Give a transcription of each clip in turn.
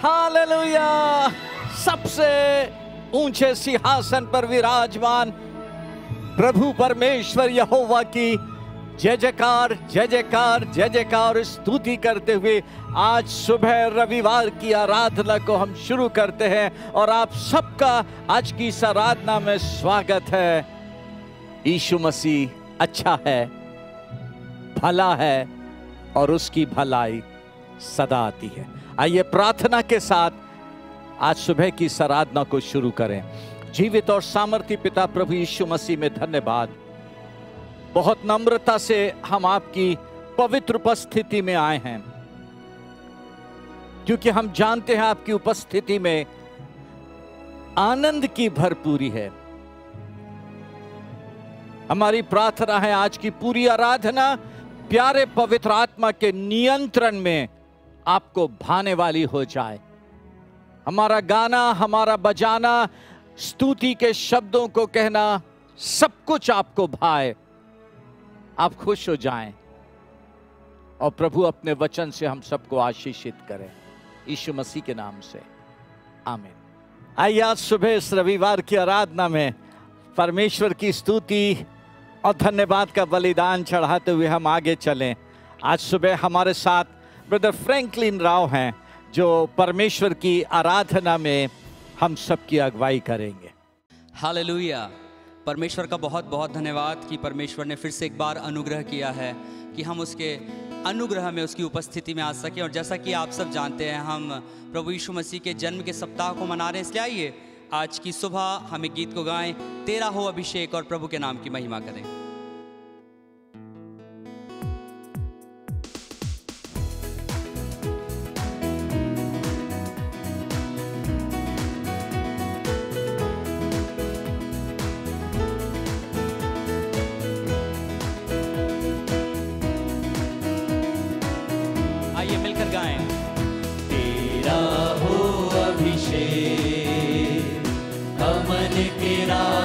Hallelujah. सबसे ऊंचे सिंहासन पर विराजमान प्रभु परमेश्वर यहोवा की जय जयकार, जय जयकार, जय जयकार स्तुति करते हुए आज सुबह रविवार की आराधना को हम शुरू करते हैं और आप सबका आज की इस आराधना में स्वागत है। यीशु मसीह अच्छा है, भला है और उसकी भलाई सदा आती है। आइए प्रार्थना के साथ आज सुबह की इस आराधना को शुरू करें। जीवित और सामर्थी पिता प्रभु यीशु मसीह में धन्यवाद। बहुत नम्रता से हम आपकी पवित्र उपस्थिति में आए हैं, क्योंकि हम जानते हैं आपकी उपस्थिति में आनंद की भरपूरी है। हमारी प्रार्थना है आज की पूरी आराधना प्यारे पवित्र आत्मा के नियंत्रण में आपको भाने वाली हो जाए। हमारा गाना, हमारा बजाना, स्तुति के शब्दों को कहना, सब कुछ आपको भाए, आप खुश हो जाएं और प्रभु अपने वचन से हम सबको आशीषित करें, यीशु मसीह के नाम से आमीन। आइए आज सुबह इस रविवार की आराधना में परमेश्वर की स्तुति और धन्यवाद का बलिदान चढ़ाते हुए हम आगे चलें। आज सुबह हमारे साथ ब्रदर फ्रैंकलिन राव हैं, जो परमेश्वर की आराधना में हम सबकी अगुवाई करेंगे। हालेलुया। परमेश्वर का बहुत बहुत धन्यवाद कि परमेश्वर ने फिर से एक बार अनुग्रह किया है कि हम उसके अनुग्रह में, उसकी उपस्थिति में आ सकें। और जैसा कि आप सब जानते हैं, हम प्रभु यीशु मसीह के जन्म के सप्ताह को मना रहे हैं। इसलिए आइए आज की सुबह हम एक गीत को गाएं, तेरा हो अभिषेक, और प्रभु के नाम की महिमा करें। आइए मिलकर गाएं। तेरा हो अभिषेक, अमन के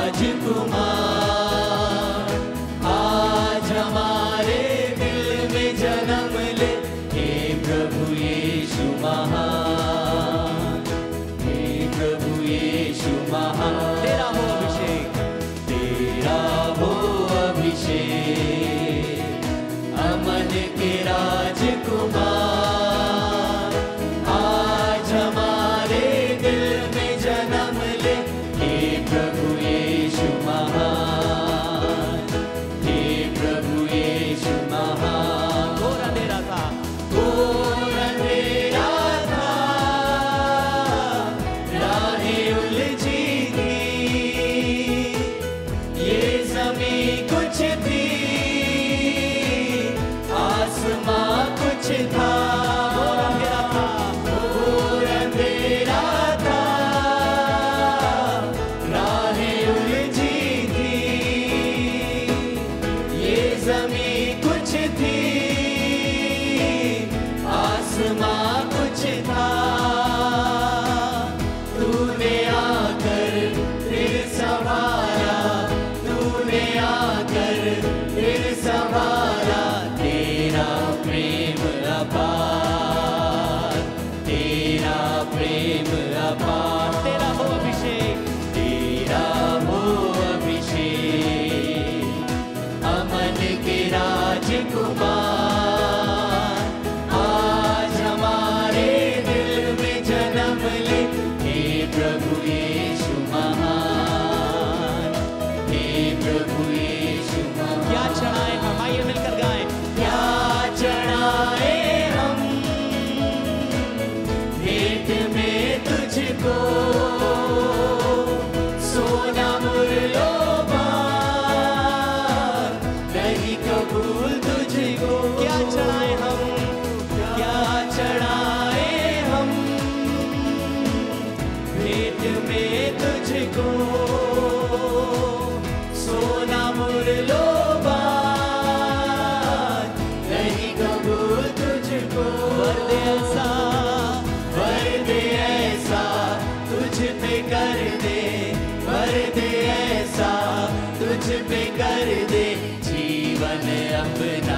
राजकुमार, आज हमारे दिल में जन्म ले, हे प्रभु यीशु महान, हे प्रभु यीशु महान। तेरा हो अभिषेक, तेरा हो अभिषेक, अमन के राजकुमार,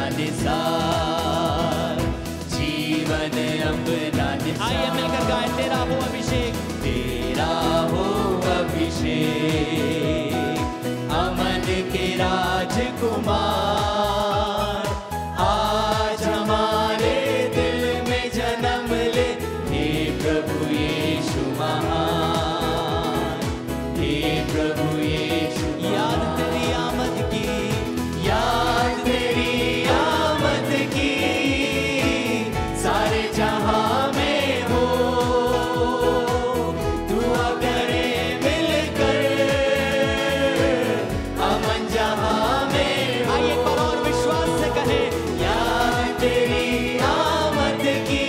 आइए मिलकर गाएं, तेरा राजकुमार, आज हमारे दिल में जन्म ले। हे प्रभु यीशु महान, हे प्रभु यीशु, याद तेरी आमद की, याद तेरी आमद की, सारे जहां में हो। दुआ करें मिलकर, अमन जहां में हो। आइए एक बार और विश्वास से कहें, याद तेरी आमद की,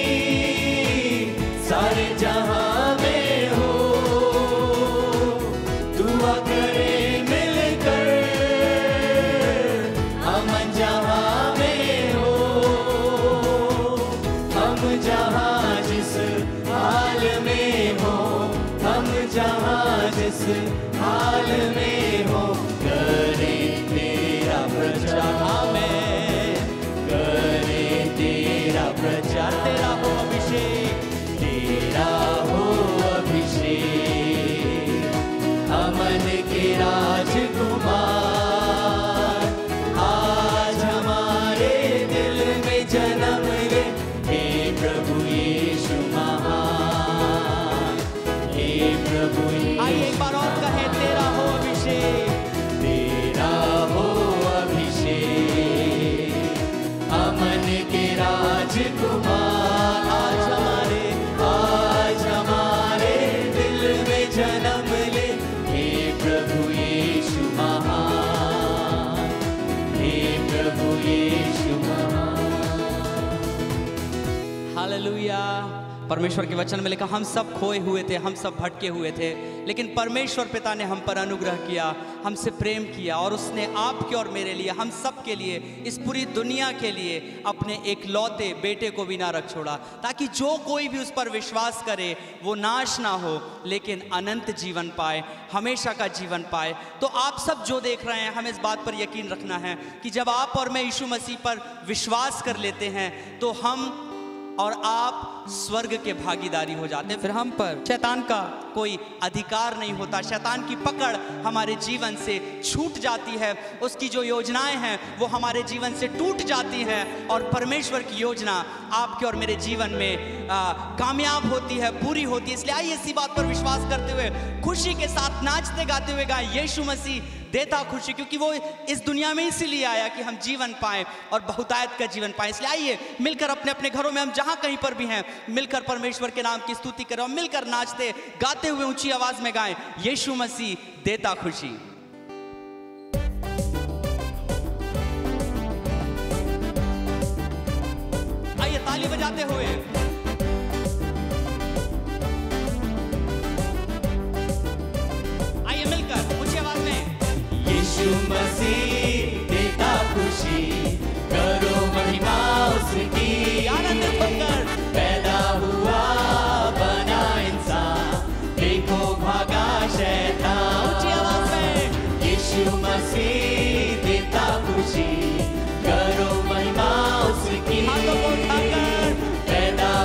सारे जहां में हो। दुआ करें मिलकर, अमन जहां में हो। हम जहां जिस हाल में हो, हम जहां जिस हाल में हो, करें तेरा प्रचार। आमीन। करें तेरा प्रचार, तेरा हो अभिषेक, तेरा हो अभिषेक। अमन के राजकुमार, आज हमारे दिल में जन्म ले। हे प्रभु यीशु महान, हे प्रभु यीशु। आइए एक बार और कहें, तेरा हो अभिषेक, तेरा हो अभिषेक। अमन के राजकुमार, आज हमारे दिल में जन्म ले। हे प्रभु यीशु महान, हे प्रभु यीशु महान। हालेलुया। परमेश्वर के वचन में लिखा, हम सब खोए हुए थे, हम सब भटके हुए थे, लेकिन परमेश्वर पिता ने हम पर अनुग्रह किया, हमसे प्रेम किया और उसने आपके और मेरे लिए, हम सब के लिए, इस पूरी दुनिया के लिए अपने एकलौते बेटे को भी ना रख छोड़ा, ताकि जो कोई भी उस पर विश्वास करे वो नाश ना हो लेकिन अनंत जीवन पाए, हमेशा का जीवन पाए। तो आप सब जो देख रहे हैं, हमें इस बात पर यकीन रखना है कि जब आप और मैं यीशु मसीह पर विश्वास कर लेते हैं तो हम और आप स्वर्ग के भागीदारी हो जाते हैं। फिर हम पर शैतान का कोई अधिकार नहीं होता, शैतान की पकड़ हमारे जीवन से छूट जाती है, उसकी जो योजनाएं हैं वो हमारे जीवन से टूट जाती हैं और परमेश्वर की योजना आपके और मेरे जीवन में कामयाब होती है, पूरी होती है। इसलिए आइए इसी बात पर विश्वास करते हुए खुशी के साथ नाचते गाते हुए गाएं, यीशु मसीह देता खुशी, क्योंकि वो इस दुनिया में इसीलिए आया कि हम जीवन पाएं और बहुतायत का जीवन पाएं। इसलिए आइए मिलकर अपने अपने घरों में, हम जहां कहीं पर भी हैं, मिलकर परमेश्वर के नाम की स्तुति करें और मिलकर नाचते गाते हुए ऊंची आवाज में गाएं, यीशु मसीह देता खुशी। आइए ताली बजाते हुए यीशु मसीह देता खुशी, करो महिमा उसकी। आनंदित होकर पैदा हुआ बना इंसान, देखो भागा शैतान। ऊंची आवाज में यीशु मसीह देता खुशी, करो महिमा उसकी। हाथों को उठाकर पैदा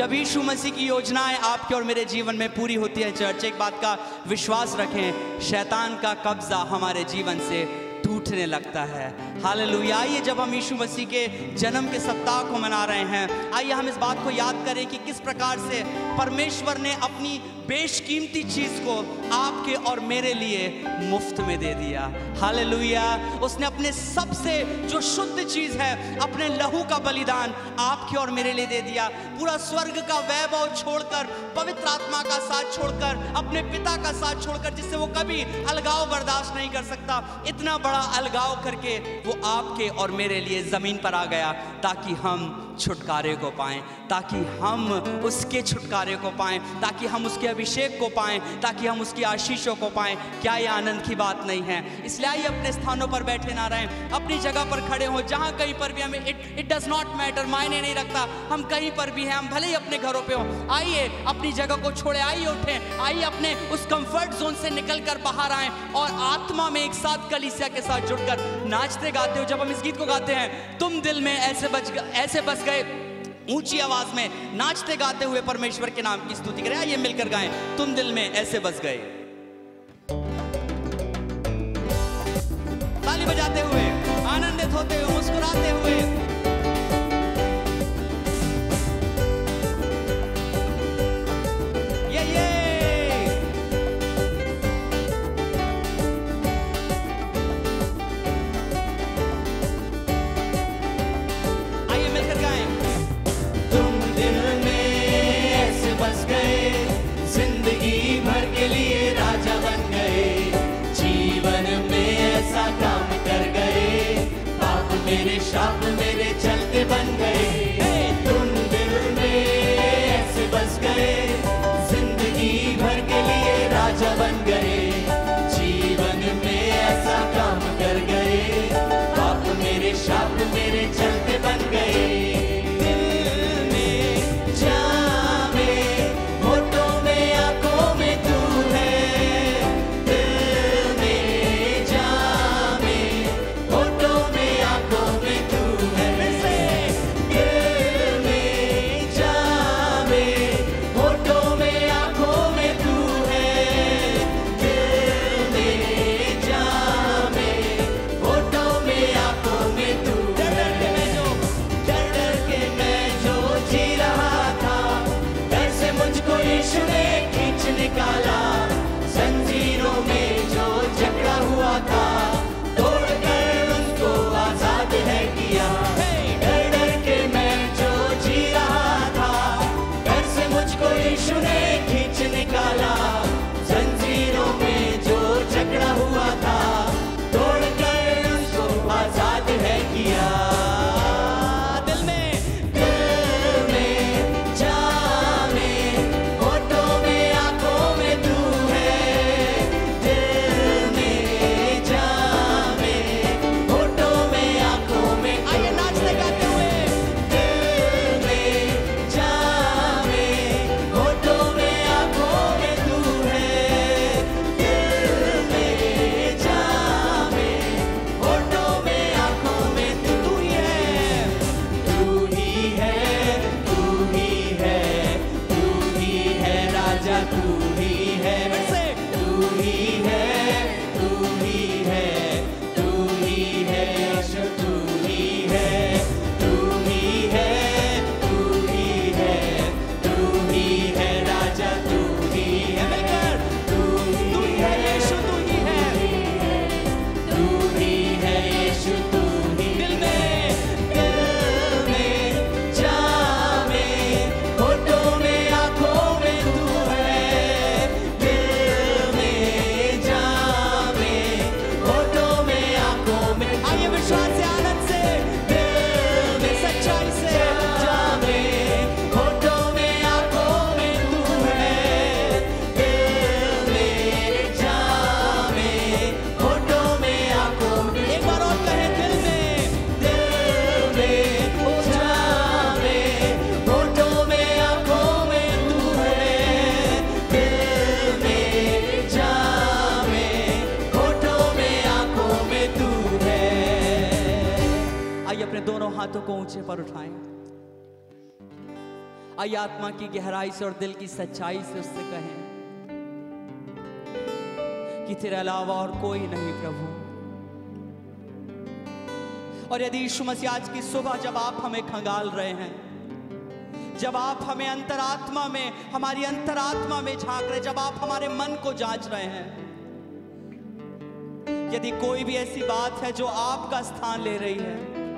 जब यीशु मसीह की योजनाएं आपके और मेरे जीवन में पूरी होती है चर्च, एक बात का विश्वास रखें, शैतान का कब्जा हमारे जीवन से टूटने लगता है। हालेलुया। आइए जब हम यीशु मसीह के जन्म के सप्ताह को मना रहे हैं, आइए हम इस बात को याद करें कि किस प्रकार से परमेश्वर ने अपनी बेशकीमती चीज को आपके और मेरे लिए मुफ्त में दे दिया। हालेलुया। उसने अपने सबसे जो शुद्ध चीज है, अपने लहू का बलिदान आपके और मेरे लिए दे दिया। पूरा स्वर्ग का वैभव छोड़कर, पवित्र आत्मा का साथ छोड़कर, अपने पिता का साथ छोड़कर, जिससे वो कभी अलगाव बर्दाश्त नहीं कर सकता, इतना बड़ा अलगाव करके वो आपके और मेरे लिए जमीन पर आ गया ताकि हम छुटकारे को पाएं, ताकि हम उसके छुटकारे को पाएं, ताकि हम उसके अभिषेक को पाएं, ताकि हम उसकी आशीषों को पाएं। क्या ये आनंद की बात नहीं है? इसलिए आइए अपने स्थानों पर बैठे ना रहें, अपनी जगह पर खड़े हो, जहां कहीं पर भी हमें इट डज नॉट मैटर, मायने नहीं रखता, हम कहीं पर भी हैं, हम भले ही अपने घरों पे हो, आइए अपनी जगह को छोड़े, आइए उठें, आइए अपने उस कंफर्ट जोन से निकलकर बाहर आएं और आत्मा में एक साथ कलीसिया के साथ जुड़कर नाचते गाते हो। जब हम इस गीत को गाते हैं, तुम दिल में ऐसे बस गए, ऊंची आवाज में नाचते गाते हुए परमेश्वर के नाम की स्तुति करें। आइए मिलकर गाएं, तुम दिल में ऐसे बस गए। ताली बजाते हुए, आनंदित होते हुए, मुस्कुराते हुए। ये मेरे शाप मेरे चलते बन गए, तुम दिल में ऐसे बस गए, जिंदगी भर के लिए राजा बन गए, जीवन में ऐसा काम कर गए, पाप मेरे शाप मेरे चलते बन गए। दिल में जामे, होठों में आंखों में तू है, दिल में जामे, होठों में आंखों में तू है, दिल में जामे, होठों में आंखों में तू है, दिल में जामे, होठों में आंखों में तू है। डर डर के मैं जो जी रहा था, डर से मुझको यीशु ने खींच निकाला, जंजीरों में जो जकड़ा हुआ था, तोड़कर उसको आजाद है किया। डर डर के मैं जो जी रहा था, डर से मुझको यीशु ने खींच निकाला, जंजीरों में जो जकड़ा हुआ था, तोड़कर उसको आजाद है किया। दिल में जामे, होठों में आंखों में तू है, दिल में जामे, होठों में आंखों में। आइए नाचते गाते हुए, दिल में जामे, होठों में आंखों में तू है, दिल में जामे, होठों में आंखों में तू ही है, तू ही है, तू ही है, तू ही है राजा, तू ही है, तू ही है, तू ही है, तू ही है यीशु, तू ही है, तू ही है, तू ही है, तू ही है राजा, तू ही है, मिलकर तू ही है यीशु, तू ही है, तू ही है यीशु, तू ही। दिल में जामे, होठों में आंखों में तू है, दिल में जामे, होठों में आंखों में। आइए विश्वास से, आनंद से, दिल में सच्चाई से जामे, होठों में आंखों में तू है, दिल में जामे, होठों में आंखों में। एक बार और कहें, दिल में जामे, होठों में आंखों में तू है, दिल में जामे, होठों में आंखों में तू है। आइए अपने दोनों हाथों को ऊंचे पर उठाएं, आइए आत्मा की गहराई से और दिल की सच्चाई से उससे कहें कि तेरे अलावा और कोई नहीं प्रभु। और यदि यीशु मसीह आज की सुबह जब आप हमें खंगाल रहे हैं, जब आप हमें अंतरात्मा में, हमारी अंतरात्मा में झांक रहे, जब आप हमारे मन को जांच रहे हैं, यदि कोई भी ऐसी बात है जो आपका स्थान ले रही है,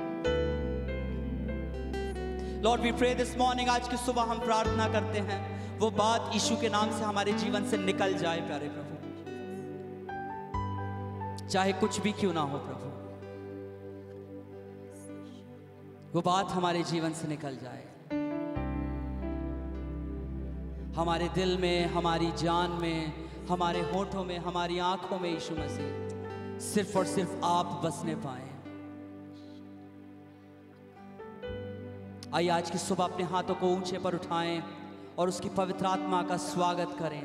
Lord we pray this morning, आज की सुबह हम प्रार्थना करते हैं वो बात यीशु के नाम से हमारे जीवन से निकल जाए प्यारे प्रभु, चाहे कुछ भी क्यों ना हो प्रभु, वो बात हमारे जीवन से निकल जाए। हमारे दिल में, हमारी जान में, हमारे होठों में, हमारी आंखों में यीशु मसीह सिर्फ और सिर्फ आप बसने पाए। आइए आज की सुबह अपने हाथों को ऊंचे पर उठाएं और उसकी पवित्र आत्मा का स्वागत करें।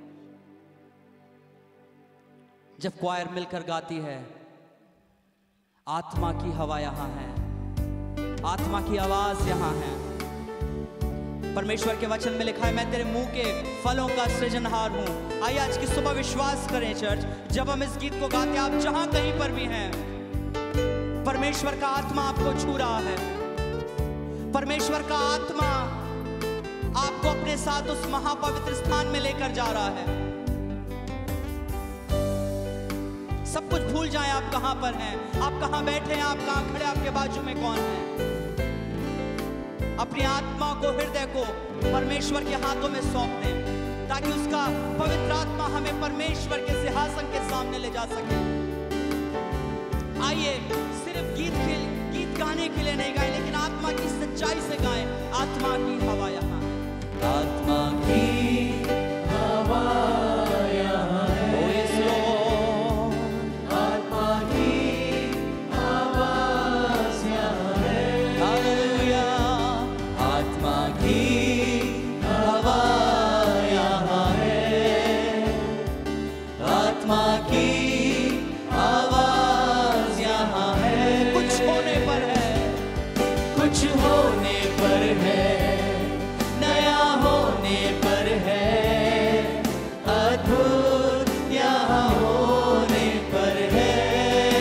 जब क्वायर मिलकर गाती है, आत्मा की हवा यहां है, आत्मा की आवाज यहां है। परमेश्वर के वचन में लिखा है, मैं तेरे मुंह के फलों का सृजनहार हूं। आइए आज की सुबह विश्वास करें चर्च, जब हम इस गीत को गाते हैं, आप जहां कहीं पर भी हैं, परमेश्वर का आत्मा आपको छू रहा है। परमेश्वर का आत्मा आपको अपने साथ उस महापवित्र स्थान में लेकर जा रहा है। सब कुछ भूल जाएं, आप कहां पर हैं, आप कहां बैठे हैं, आप कहां खड़े, आपके बाजू में कौन है। अपनी आत्मा को, हृदय को परमेश्वर के हाथों में सौंप दें, ताकि उसका पवित्र आत्मा हमें परमेश्वर के सिंहासन के सामने ले जा सके। आइए सिर्फ गीत गाने के लिए नहीं गाएं, लेकिन आत्मा की सच्चाई से गाएं। आत्मा की हवा यहाँ है, आत्मा की हवा यहाँ है, ओ यस लॉर्ड, आत्मा की आवाज़ यहाँ है, हालेलुया, आत्मा की हवा यहाँ है, आत्मा की आवाज़ यहाँ है। कुछ होने पर है, कुछ होने पर है, नया होने पर है, अद्भुत यहाँ होने पर है।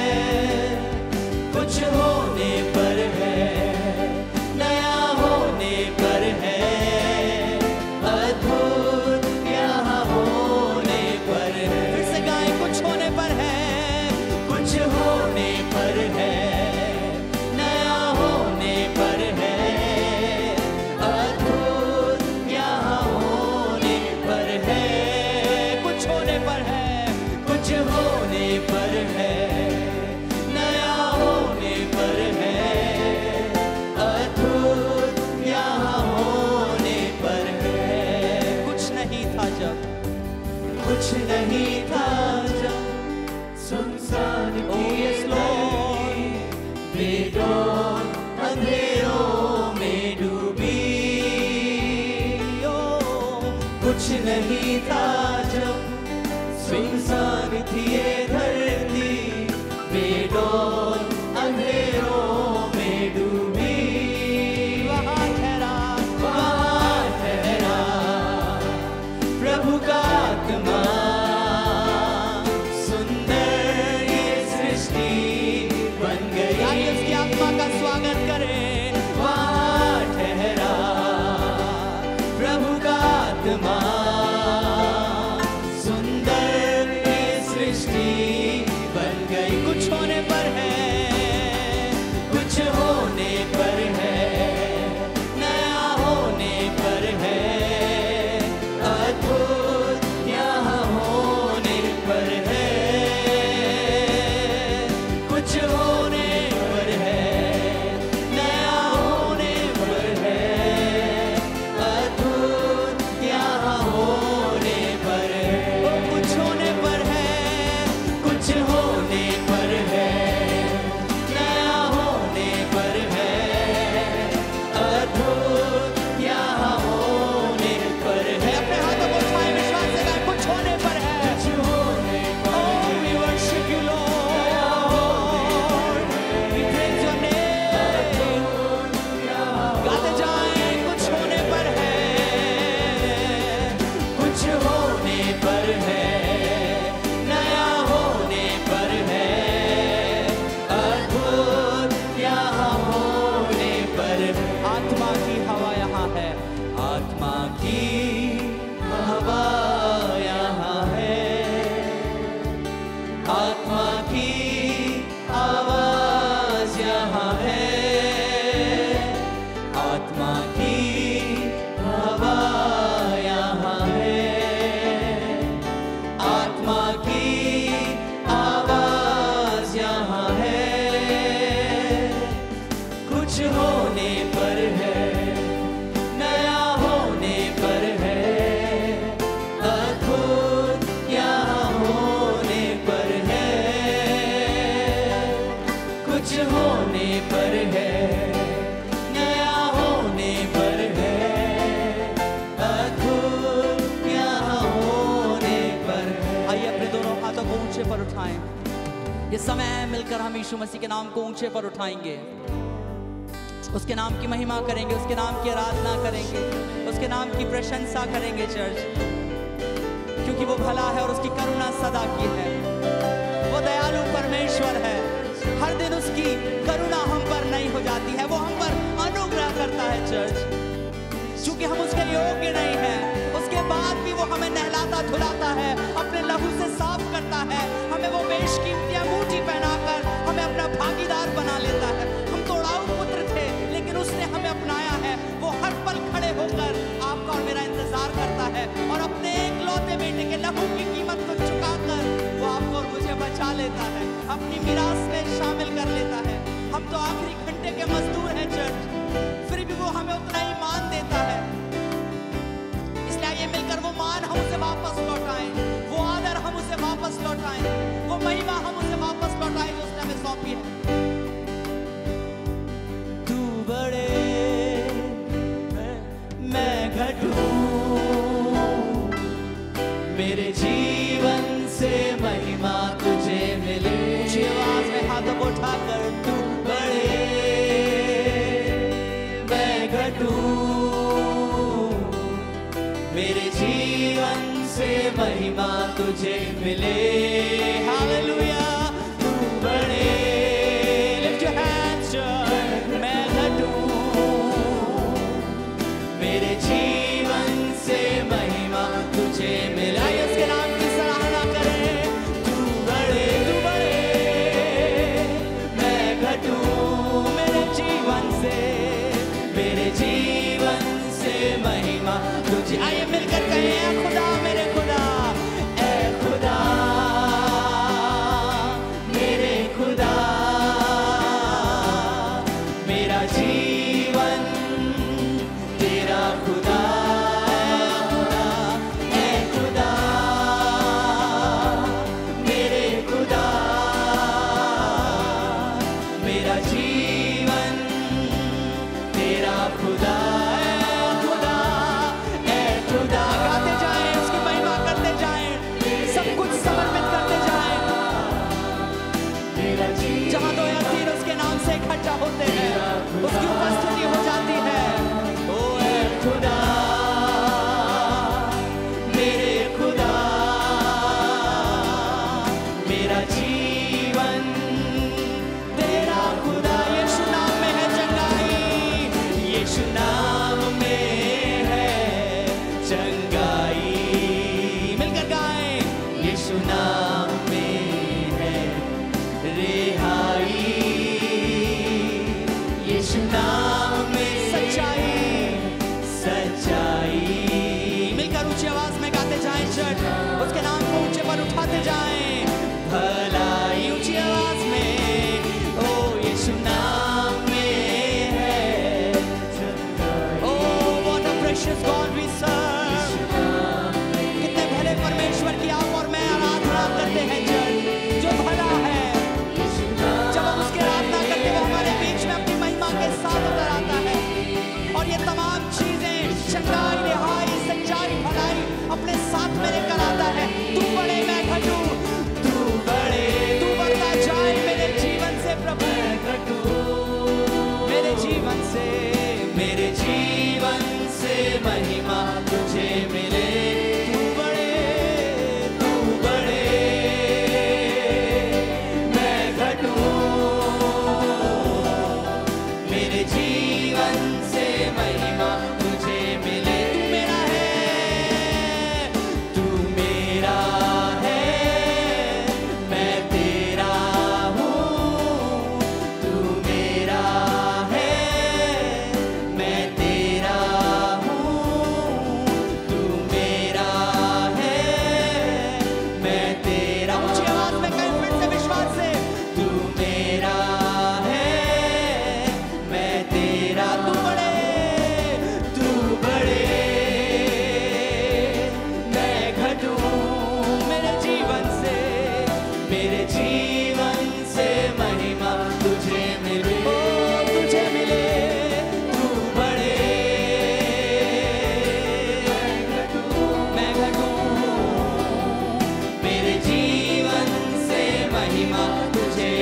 कुछ होने पर है, नया होने पर है, अद्भुत यहाँ होने पर है। फिर से गाएं, कुछ होने पर है, कुछ होने पर है, नया होने पर है, अद्भुत यहाँ होने पर है। कुछ होने पर है, कुछ होने पर है, नया होने पर है, अद्भुत यहाँ होने पर है। कुछ नहीं था जब, कुछ नहीं था जब सुनसान ओ यस लॉर्ड, बेडौल अंधेरों में डूबी। कुछ नहीं था जब सुनसान थी ये धरती, बेडौल अंधेरों में डूबी। वहाँ ठहरा, वहाँ ठहरा प्रभु का आत्मा, सुंदर ये सृष्टि बन गई। आइए उसकी आत्मा का स्वागत करें। वहाँ ठहरा प्रभु का आत्मा, सुंदर ये सृष्टि बन गई। कुछ होने पर है, कुछ होने पर है, नया होने पर है, अद्भुत यहाँ होने पर है। कुछ होने पर है, नया होने पर है, अद्भुत यहाँ होने पर है। कुछ होने पर है, कुछ होने पर है, कुछ होने पर है, नया होने पर है, अद्भुत यहाँ होने पर है। आइए अपने दोनों हाथों को ऊंचे पर उठाएं। ये समय है मिलकर हम यीशु मसीह के नाम को ऊंचे पर उठाएंगे, उसके नाम की महिमा करेंगे, उसके नाम की आराधना करेंगे, उसके नाम की प्रशंसा करेंगे चर्च, क्योंकि वो भला है और उसकी करुणा सदा की है। वो दयालु परमेश्वर है, हर दिन उसकी करुणा हम पर नई हो जाती है, वो हम पर अनुग्रह करता है चर्च। क्योंकि हम उसके योग्य नहीं हैं, उसके बाद भी वो हमें नहलाता धुलाता है, अपने लहू से साफ करता है, हमें वो बेशकीमती अंगूठी पहनाकर हमें अपना भागीदार बना लेता है। हम तोड़ाऊ पुत्र थे, लेकिन उसने हमें अपनाया है। वो हर पल खड़े होकर आपका और मेरा इंतजार करता है और अपने एकलौते बेटे के लहू की कीमत को चुकाकर वो आपको और मुझे बचा लेता है, अपनी मिरास में शामिल कर लेता है। हम तो आखिरी घंटे के मजदूर हैं चर्च, फिर भी वो हमें उतना ही मान देता है। इसलिए आइए मिलकर वो मान हम उसे वापस लौटाएं, वो आदर हम उसे वापस लौटाएं, वो महिमा हम उसे वापस लौटाएं जो उसने हमें सौंपी है। तू बड़े मैं घटूं, मेरे जीवन से महिमा तुझे मिले। ऊंची आवाज में हाथों को उठाकर तू बड़े मैं घटूं, मेरे जीवन से महिमा तुझे मिले। हालेलुया। तू बड़े लिफ्ट योर हैंड्स चर्च, मैं घटूं, मेरे जीवन से महिमा तुझे मिले। आइए उसके नाम की सराहना करें। तू बड़े मैं घटूं, मेरे जीवन से महिमा तुझे। आइए मिलकर कहें, ऐ खुदा मेरे खुदा, ऐ खुदा मेरे खुदा, मेरा जीवन तेरा खुदा। ऐ खुदा मेरे खुदा, मेरा जीवन तेरा खुदा। गाते जाएं, उसकी महिमा करते जाएं, सब कुछ समर्पित करते जाएं। जहां दो या तीन उसके नाम से इकट्ठा होते हैं, उसकी उपस्थिति हो जाती है। ओ ऐ खुदा मेरे खुदा, मेरा जीवन तेरा खुदा। यीशु नाम में है चंगाई, यीशु नाम में है चंगाई। मिलकर गाएं। यीशु नाम में है रिहाई।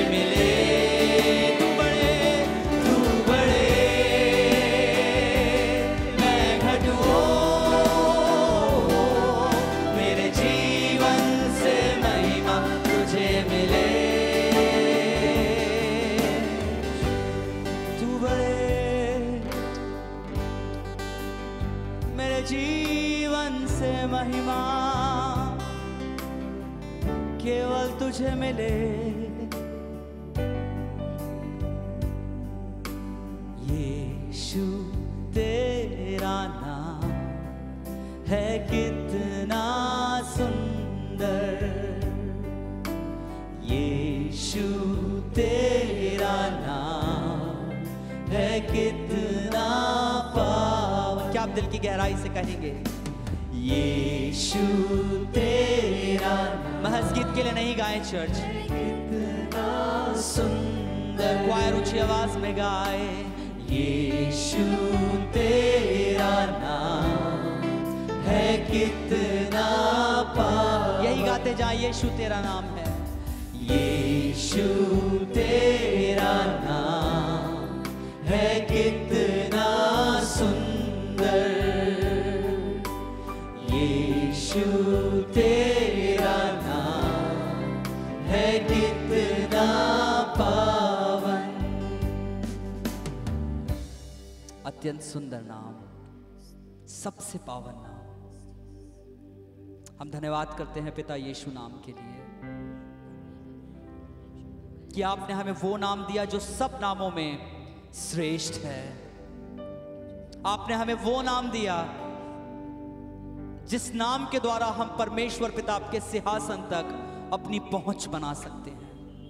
मिले। तू बड़े मैं घटूं, मेरे जीवन से महिमा तुझे मिले। तू बड़े मेरे जीवन से महिमा केवल तुझे मिले। यीशु तेरा नाम है कितना सुंदर, यीशु तेरा नाम है कितना पावन। क्या आप दिल की गहराई से कहेंगे यीशु तेरा नाम? महज गीत के लिए नहीं गाए चर्च, कितना सुंदर। क्वायर ऊंची आवाज में गाए यीशु तेरा नाम है कितना पावन। यही गाते जाए यीशु तेरा नाम है, यीशु तेरा नाम है कितना सुंदर, यीशु तेरा नाम है कितना पावन। अत्यंत सुंदर नाम, सबसे पावन नाम। हम धन्यवाद करते हैं पिता यीशु नाम के लिए कि आपने हमें वो नाम दिया जो सब नामों में श्रेष्ठ है। आपने हमें वो नाम दिया जिस नाम के द्वारा हम परमेश्वर पिता के सिंहासन तक अपनी पहुंच बना सकते हैं।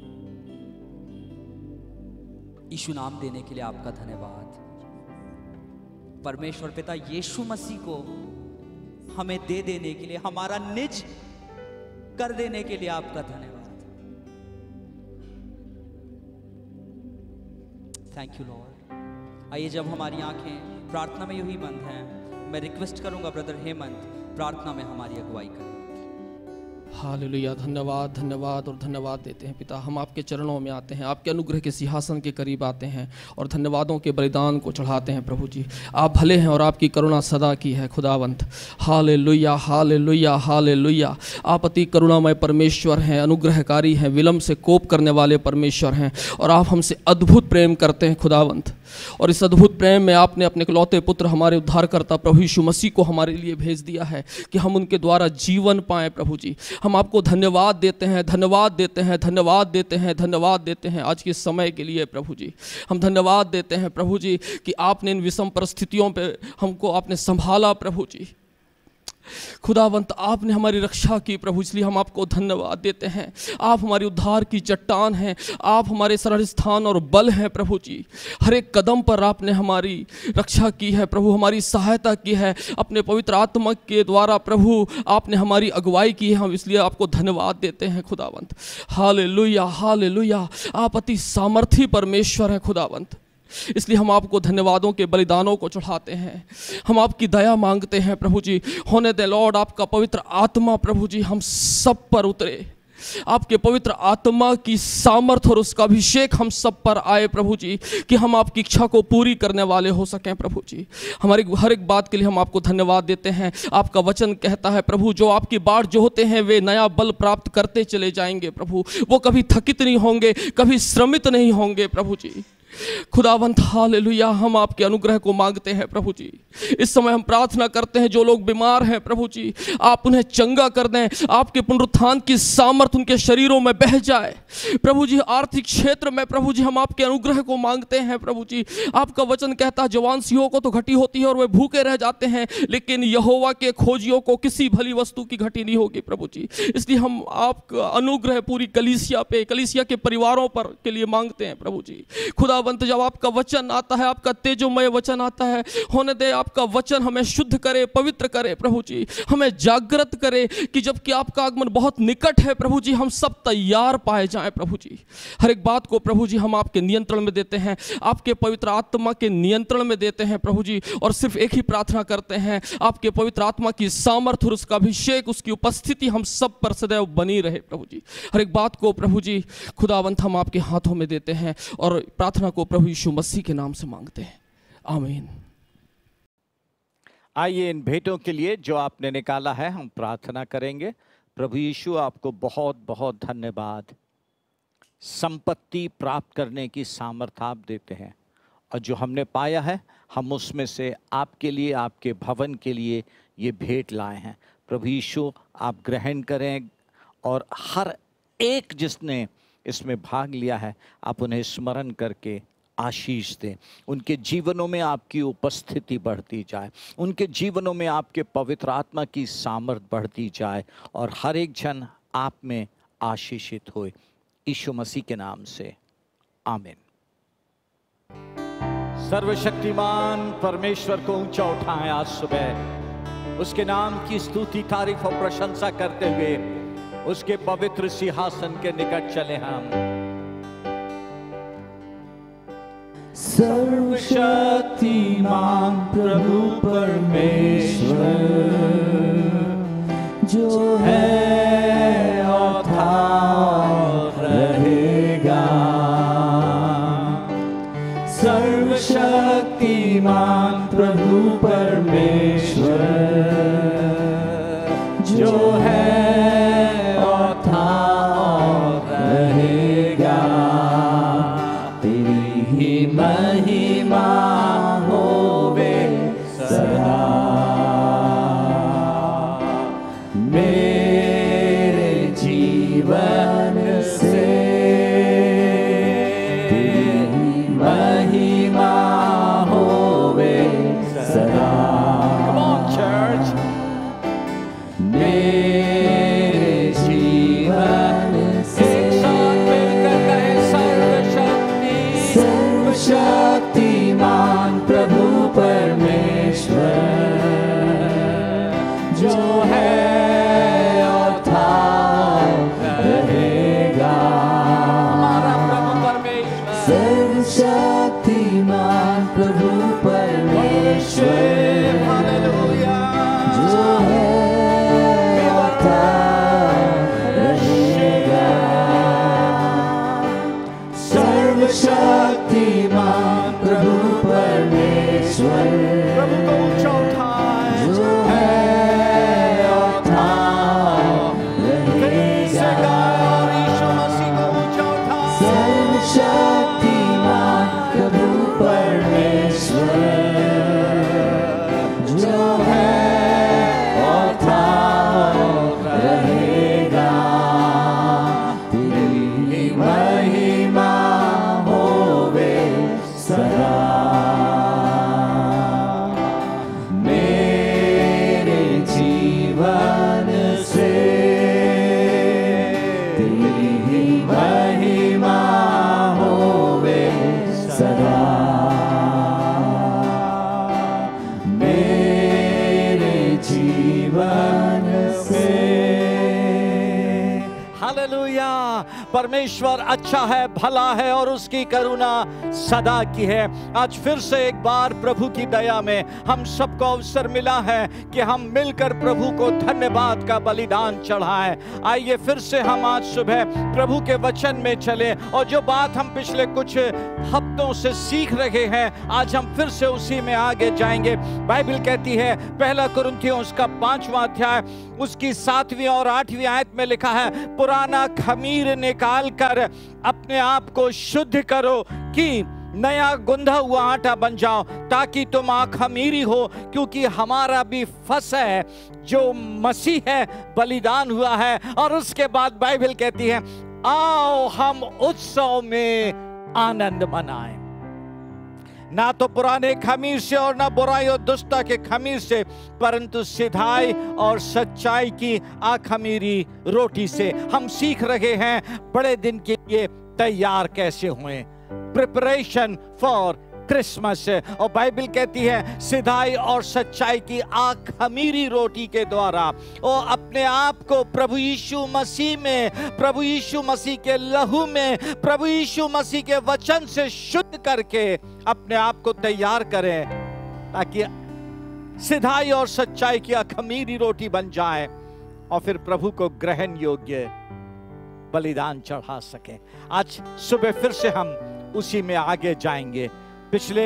यीशु नाम देने के लिए आपका धन्यवाद। परमेश्वर पिता यीशु मसीह को हमें दे देने के लिए, हमारा निज कर देने के लिए आपका धन्यवाद। Thank you Lord. आइए, जब हमारी आंखें प्रार्थना में यूं ही बंद हैं, मैं रिक्वेस्ट करूंगा ब्रदर हेमंत प्रार्थना में हमारी अगुवाई करें। हालेलुया। धन्यवाद, धन्यवाद और धन्यवाद देते हैं पिता। हम आपके चरणों में आते हैं, आपके अनुग्रह के सिंहासन के करीब आते हैं और धन्यवादों के बलिदान को चढ़ाते हैं। प्रभु जी, आप भले हैं और आपकी करुणा सदा की है खुदावंत। Hallelujah, hallelujah, hallelujah. आप अति करुणामय परमेश्वर हैं, अनुग्रहकारी हैं, विलम्ब से कोप करने वाले परमेश्वर हैं और आप हमसे अद्भुत प्रेम करते हैं खुदावंत। और इस अद्भुत प्रेम में आपने अपने इकलौते पुत्र हमारे उद्धारकर्ता प्रभु यीशु मसीह को हमारे लिए भेज दिया है कि हम उनके द्वारा जीवन पाएं। प्रभु जी, हम आपको धन्यवाद देते हैं, धन्यवाद देते हैं, धन्यवाद देते हैं, धन्यवाद देते हैं आज के समय के लिए। प्रभु जी, हम धन्यवाद देते हैं प्रभु जी कि आपने इन विषम परिस्थितियों पे हमको आपने संभाला। प्रभु जी खुदावंत, आपने हमारी रक्षा की प्रभु, इसलिए हम आपको धन्यवाद देते हैं। आप हमारी उद्धार की चट्टान हैं, आप हमारे शरण स्थान और बल हैं। प्रभु जी, हर एक कदम पर आपने हमारी रक्षा की है प्रभु, हमारी सहायता की है अपने पवित्र आत्मा के द्वारा। प्रभु, आपने हमारी अगुवाई की है, हम इसलिए आपको धन्यवाद देते हैं खुदावंत। Hallelujah, hallelujah. आप अति सामर्थी परमेश्वर हैं खुदावंत, इसलिए हम आपको धन्यवादों के बलिदानों को चढ़ाते हैं। हम आपकी दया मांगते हैं प्रभु जी। होने दे लॉर्ड आपका पवित्र आत्मा प्रभु जी हम सब पर उतरे, आपके पवित्र आत्मा की सामर्थ और उसका अभिषेक हम सब पर आए प्रभु जी, कि हम आपकी इच्छा को पूरी करने वाले हो सकें। प्रभु जी, हमारी हर एक बात के लिए हम आपको धन्यवाद देते हैं। आपका वचन कहता है प्रभु, जो आपकी बाट जोहते हैं वे नया बल प्राप्त करते चले जाएंगे। प्रभु, वो कभी थकित नहीं होंगे, कभी श्रमित नहीं होंगे। प्रभु जी खुदावंत, हालेलुया। हम आपके अनुग्रह को मांगते हैं प्रभु जी। इस समय हम प्रार्थना करते हैं जो लोग बीमार हैं प्रभु जी, आप उन्हें चंगा कर दें, आपके पुनरुत्थान की सामर्थ उनके शरीरों में बह जाए। प्रभु जी, आर्थिक क्षेत्र में प्रभु जी हम आपके अनुग्रह को मांगते हैं। प्रभु जी, आपका वचन कहता है जवान सिंहों को तो घटी होती है और वे भूखे रह जाते हैं, लेकिन यहोवा के खोजियों को किसी भली वस्तु की घटी नहीं होगी। प्रभु जी, इसलिए हम आपका अनुग्रह पूरी कलीसिया पे, कलीसिया के परिवारों पर के लिए मांगते हैं प्रभु जी। खुदा खुदावंत जब आपका वचन आता है, आपका तेजोमय वचन आता है, होने दे आपका वचन हमें शुद्ध करे, पवित्र करे प्रभु जी, हमें जागृत करे कि जबकि आपका आगमन बहुत निकट है प्रभु जी, हम सब तैयार पाए जाएं प्रभु जी। हर एक बात को प्रभु जी हम आपके नियंत्रण में देते हैं, आपके पवित्र आत्मा के नियंत्रण में देते हैं प्रभु जी, और सिर्फ एक ही प्रार्थना करते हैं, आपके पवित्र आत्मा की सामर्थ और उसका अभिषेक, उसकी उपस्थिति हम सब पर सदैव बनी रहे प्रभु जी। हर एक बात को प्रभु जी खुदावंत हम आपके हाथों में देते हैं और प्रार्थना को प्रभु यीशु मसीह के नाम से मांगते हैं, आमीन। आइए इन भेंटों के लिए जो आपने निकाला है हम प्रार्थना करेंगे। प्रभु यीशु आपको बहुत बहुत धन्यवाद। संपत्ति प्राप्त करने की सामर्थ्य आप देते हैं, और जो हमने पाया है हम उसमें से आपके लिए, आपके भवन के लिए ये भेंट लाए हैं। प्रभु यीशु आप ग्रहण करें, और हर एक जिसने इसमें भाग लिया है आप उन्हें स्मरण करके आशीष दें। उनके जीवनों में आपकी उपस्थिति बढ़ती जाए, उनके जीवनों में आपके पवित्र आत्मा की सामर्थ बढ़ती जाए, और हर एक जन आप में आशीषित होए, यीशु मसीह के नाम से, आमीन। सर्वशक्तिमान परमेश्वर को ऊंचा उठाएं आज सुबह, उसके नाम की स्तुति, तारीफ और प्रशंसा करते हुए उसके पवित्र सिंहासन के निकट चले हम। सर्वशक्तिमान प्रभु परमेश्वर जो है और था और रहेगा, सर्वशक्तिमान प्रभु परमेश्वर जो है और था और रहेगा, तेरी ही महिमा होवे सदा। मेरे जीवन से तेरी महिमा होवे सदा। Come on, church. मेरे जीवन से सर्वशक्तिमान प्रभु परमेश्वर जो है और था रहेगा, हमारा प्रभु परमेश्वर, सर्वशक्तिमान प्रभु परमेश्वर हालेलुया, जो है और था रहेगा, सर्वशक्तिमान प्रभु परमेश्वर प्रभु को ऊंचा उठाएं, जो है और था रहेगा, और यीशु मसीह को ऊंचा उठाएं। सर्वशक्तिमान प्रभु परमेश्वर जो है और था और रहेगा, तेरी महिमा होवे सदा। मेरे जीवन से तेरी महिमा होवे सदा। मेरे जीवन से हालेलुया। परमेश्वर अच्छा है, भला है, और उसकी करुणा सदा की है। आज फिर से एक बार प्रभु की दया में हम सबको अवसर मिला है कि हम मिलकर प्रभु को धन्यवाद का बलिदान चढ़ाएं। आइए फिर से हम आज सुबह प्रभु के वचन में चलें, और जो बात हम पिछले कुछ हफ्तों से सीख रहे हैं आज हम फिर से उसी में आगे जाएंगे। बाइबल कहती है, पहला कुरिन्थियों उसका 5वां अध्याय उसकी 7वीं और 8वीं आयत में लिखा है, पुराना खमीर निकाल कर अपने आप को शुद्ध करो कि नया गुंधा हुआ आटा बन जाओ, ताकि तुम खमीरी हो, क्योंकि हमारा भी फस है जो मसीह है बलिदान हुआ है। और उसके बाद बाइबल कहती है, आओ हम उत्सव में आनंद मनाएं, ना तो पुराने खमीर से और ना बुराई और दुष्टता के खमीर से, परंतु सिधाई और सच्चाई की अखमीरी रोटी से। हम सीख रहे हैं बड़े दिन के लिए तैयार कैसे हुए। Preparation for Christmas. और बाइबल कहती है सिधाई और सच्चाई की खमीरी रोटी के द्वारा और अपने आप को प्रभु यीशु मसीह में, प्रभु यीशु मसीह के लहू में, प्रभु यीशु मसीह के वचन से शुद्ध करके अपने आप को तैयार करें, ताकि सिधाई और सच्चाई की खमीरी रोटी बन जाए और फिर प्रभु को ग्रहण योग्य बलिदान चढ़ा सके। आज सुबह फिर से हम उसी में आगे जाएंगे। पिछले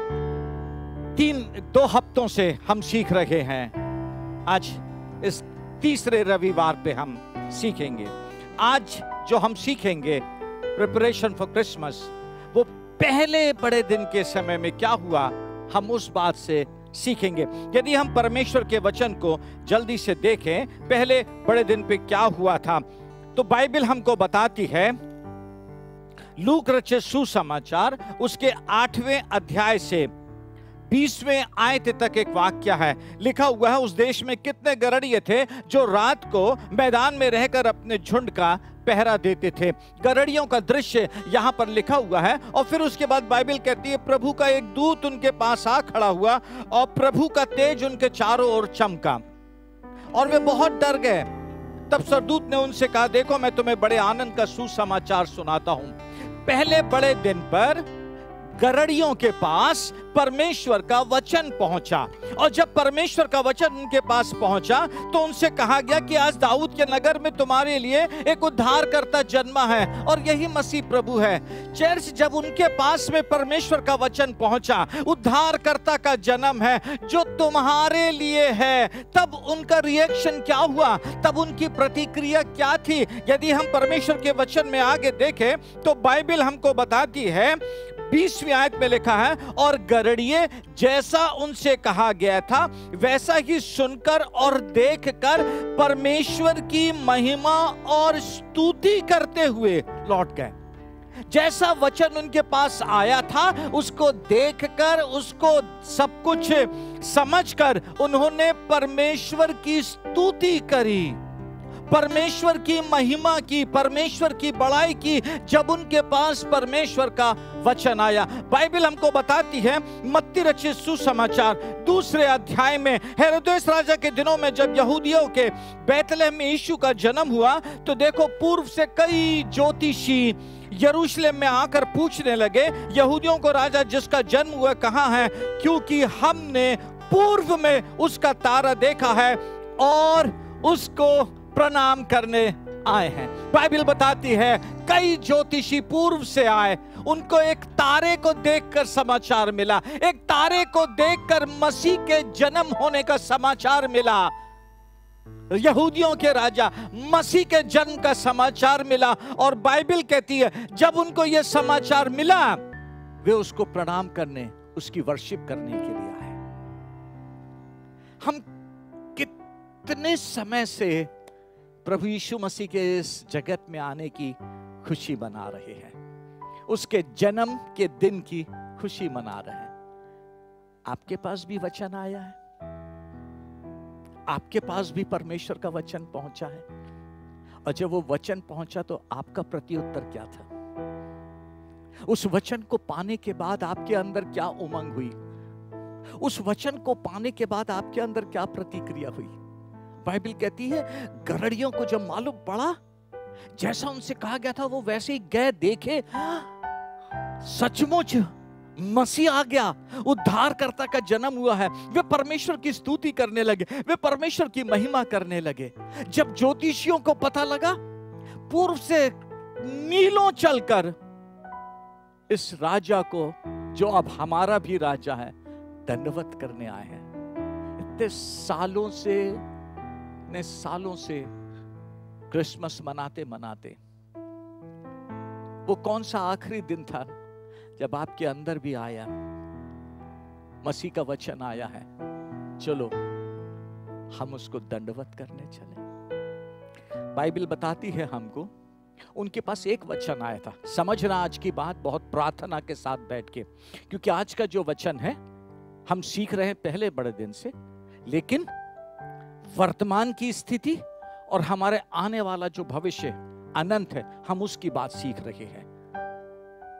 2 हफ्तों से हम सीख रहे हैं, आज इस तीसरे रविवार पे हम सीखेंगे। आज जो हम सीखेंगे प्रिपरेशन फॉर क्रिसमस, वो पहले बड़े दिन के समय में क्या हुआ, हम उस बात से सीखेंगे। यदि हम परमेश्वर के वचन को जल्दी से देखें, पहले बड़े दिन पे क्या हुआ था, तो बाइबल हमको बताती है, लूक रचित सुसमाचार उसके 8वें अध्याय से 20वें आयत तक एक वाक्य है। लिखा हुआ है, उस देश में कितने गड़रिये थे जो रात को मैदान में रहकर अपने झुंड का पहरा देते थे। गड़रियों का दृश्य यहाँ पर लिखा हुआ है। और फिर उसके बाद बाइबल कहती है, प्रभु का एक दूत उनके पास आ खड़ा हुआ और प्रभु का तेज उनके चारों ओर चमका और वे बहुत डर गए। तब सरदूत ने उनसे कहा, देखो मैं तुम्हें बड़े आनंद का सुसमाचार सुनाता हूं। पहले बड़े दिन पर गड़रियों के पास परमेश्वर का वचन पहुंचा, और जब परमेश्वर का वचन उनके पास पहुंचा तो उनसे कहा गया कि आज दाऊद के नगर में तुम्हारे लिए एक उद्धारकर्ता जन्मा है और यही मसीह प्रभु है। चर्च, जब उनके पास में परमेश्वर का वचन पहुंचा, उद्धारकर्ता का जन्म है जो तुम्हारे लिए है, तब उनका रिएक्शन क्या हुआ, तब उनकी प्रतिक्रिया क्या थी। यदि हम परमेश्वर के वचन में आगे देखें तो बाइबल हमको बताती है, 20वीं आयत में लिखा है, और गड़रिये जैसा उनसे कहा गया था वैसा ही सुनकर और देखकर परमेश्वर की महिमा और स्तुति करते हुए लौट गए। जैसा वचन उनके पास आया था उसको देखकर, उसको सब कुछ समझकर उन्होंने परमेश्वर की स्तुति करी, परमेश्वर की महिमा की, परमेश्वर की बड़ाई की। जब उनके पास परमेश्वर का वचन आया, बाइबल हमको बताती है, मत्ती रचित सुसमाचार 2 अध्याय में, हेरोदेस राजा के दिनों में जब यहूदियों के बैतलहम में यीशु का जन्म हुआ, तो देखो पूर्व से कई ज्योतिषी यरूशलेम में आकर पूछने लगे, यहूदियों को राजा जिसका जन्म हुआ कहाँ है, क्योंकि हमने पूर्व में उसका तारा देखा है और उसको प्रणाम करने आए हैं। बाइबल बताती है कई ज्योतिषी पूर्व से आए, उनको एक तारे को देखकर समाचार मिला, एक तारे को देखकर मसीह के जन्म होने का समाचार मिला, यहूदियों के राजा मसीह के जन्म का समाचार मिला। और बाइबल कहती है जब उनको यह समाचार मिला, वे उसको प्रणाम करने, उसकी वर्शिप करने के लिए आए। हम कितने समय से प्रभु यीशु मसीह के इस जगत में आने की खुशी मना रहे हैं, उसके जन्म के दिन की खुशी मना रहे हैं। आपके पास भी वचन आया है, आपके पास भी परमेश्वर का वचन पहुंचा है, और जब वो वचन पहुंचा तो आपका प्रत्युत्तर क्या था? उस वचन को पाने के बाद आपके अंदर क्या उमंग हुई? उस वचन को पाने के बाद आपके अंदर क्या प्रतिक्रिया हुई? बाइबल कहती है गड़रियों को जब मालूम पड़ा, जैसा उनसे कहा गया था वो वैसे ही गए, देखे सचमुच मसीह आ गया, उद्धारकर्ता का जन्म हुआ है। वे परमेश्वर की स्तुति करने लगे, वे परमेश्वर की महिमा करने लगे। जब ज्योतिषियों को पता लगा, पूर्व से मीलों चलकर इस राजा को, जो अब हमारा भी राजा है, दंडवत करने आए हैं। इतने सालों से क्रिसमस मनाते मनाते वो कौन सा आखिरी दिन था जब आपके अंदर भी आया, मसीह का वचन आया है, चलो हम उसको दंडवत करने चले। बाइबल बताती है हमको उनके पास एक वचन आया था। समझना आज की बात बहुत प्रार्थना के साथ बैठ के, क्योंकि आज का जो वचन है हम सीख रहे हैं पहले बड़े दिन से, लेकिन वर्तमान की स्थिति और हमारे आने वाला जो भविष्य अनंत है, हम उसकी बात सीख रहे हैं।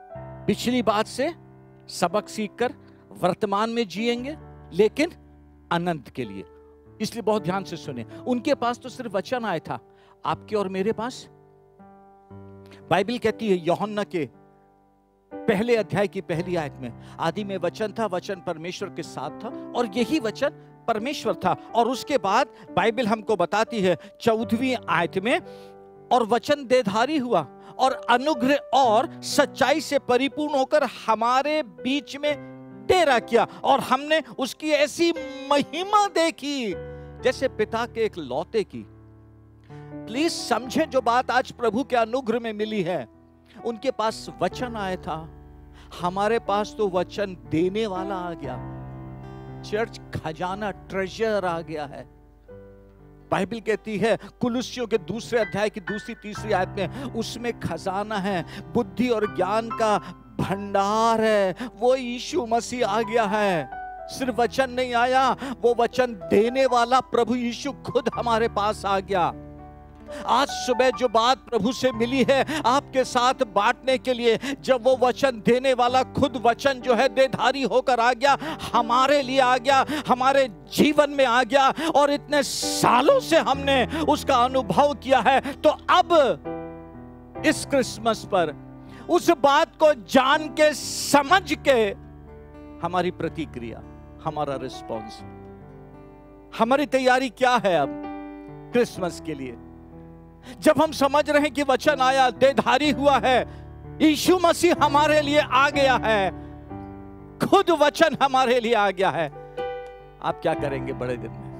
पिछली बात से सबक सीखकर वर्तमान में जिएंगे, लेकिन अनंत के लिए। इसलिए बहुत ध्यान से सुने। उनके पास तो सिर्फ वचन आया था, आपके और मेरे पास बाइबल कहती है यूहन्ना के पहले अध्याय की पहली आयत में, आदि में वचन था, वचन परमेश्वर के साथ था और यही वचन परमेश्वर था। और उसके बाद बाइबल हमको बताती है 14वीं आयत में, और वचन देहधारी हुआ और अनुग्रह और सच्चाई से परिपूर्ण होकर हमारे बीच में डेरा किया, और हमने उसकी ऐसी महिमा देखी जैसे पिता के एक लौते की। प्लीज समझे जो बात आज प्रभु के अनुग्रह में मिली है। उनके पास वचन आया था, हमारे पास तो वचन देने वाला आ गया। चर्च खजाना, ट्रेजर आ गया है। बाइबल कहती है कुलुस्सियों के 2 अध्याय की 2-3 आयत में, उसमें खजाना है, बुद्धि और ज्ञान का भंडार है। वो यीशु मसीह आ गया है। सिर्फ वचन नहीं आया, वो वचन देने वाला प्रभु यीशु खुद हमारे पास आ गया। आज सुबह जो बात प्रभु से मिली है आपके साथ बांटने के लिए, जब वो वचन देने वाला खुद वचन जो है देहधारी होकर आ गया, हमारे लिए आ गया, हमारे जीवन में आ गया, और इतने सालों से हमने उसका अनुभव किया है। तो अब इस क्रिसमस पर उस बात को जान के, समझ के, हमारी प्रतिक्रिया, हमारा रिस्पॉन्स, हमारी तैयारी क्या है अब क्रिसमस के लिए? जब हम समझ रहे हैं कि वचन आया, देहधारी हुआ है, यीशु मसीह हमारे लिए आ गया है, खुद वचन हमारे लिए आ गया है, आप क्या करेंगे बड़े दिन में?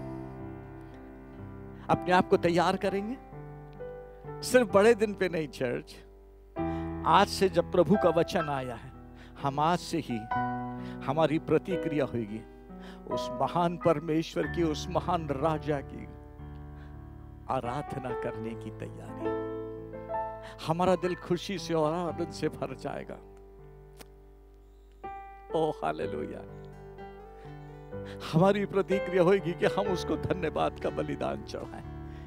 अपने आप को तैयार करेंगे? सिर्फ बड़े दिन पे नहीं चर्च, आज से जब प्रभु का वचन आया है, हम आज से ही हमारी प्रतिक्रिया होगी उस महान परमेश्वर की, उस महान राजा की आराधना करने की तैयारी। हमारा दिल खुशी से और आनंद से भर जाएगा। Oh hallelujah. हमारी प्रतिक्रिया होगी कि हम उसको धन्यवाद का बलिदान चढ़ाएं।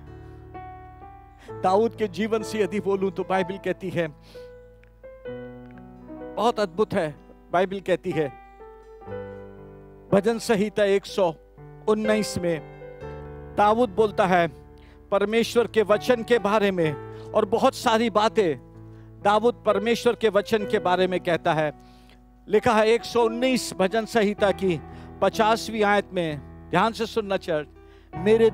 दाऊद के जीवन से यदि बोलूं तो बाइबल कहती है, बहुत अद्भुत है। बाइबल कहती है भजन संहिता 119 में दाऊद बोलता है परमेश्वर के वचन के बारे में, और बहुत सारी बातें दाऊद परमेश्वर के वचन के बारे में कहता है। लिखा है 119 भजन संहिता की 50वीं आयत में, ध्यान से सुनना चर्च, मेरे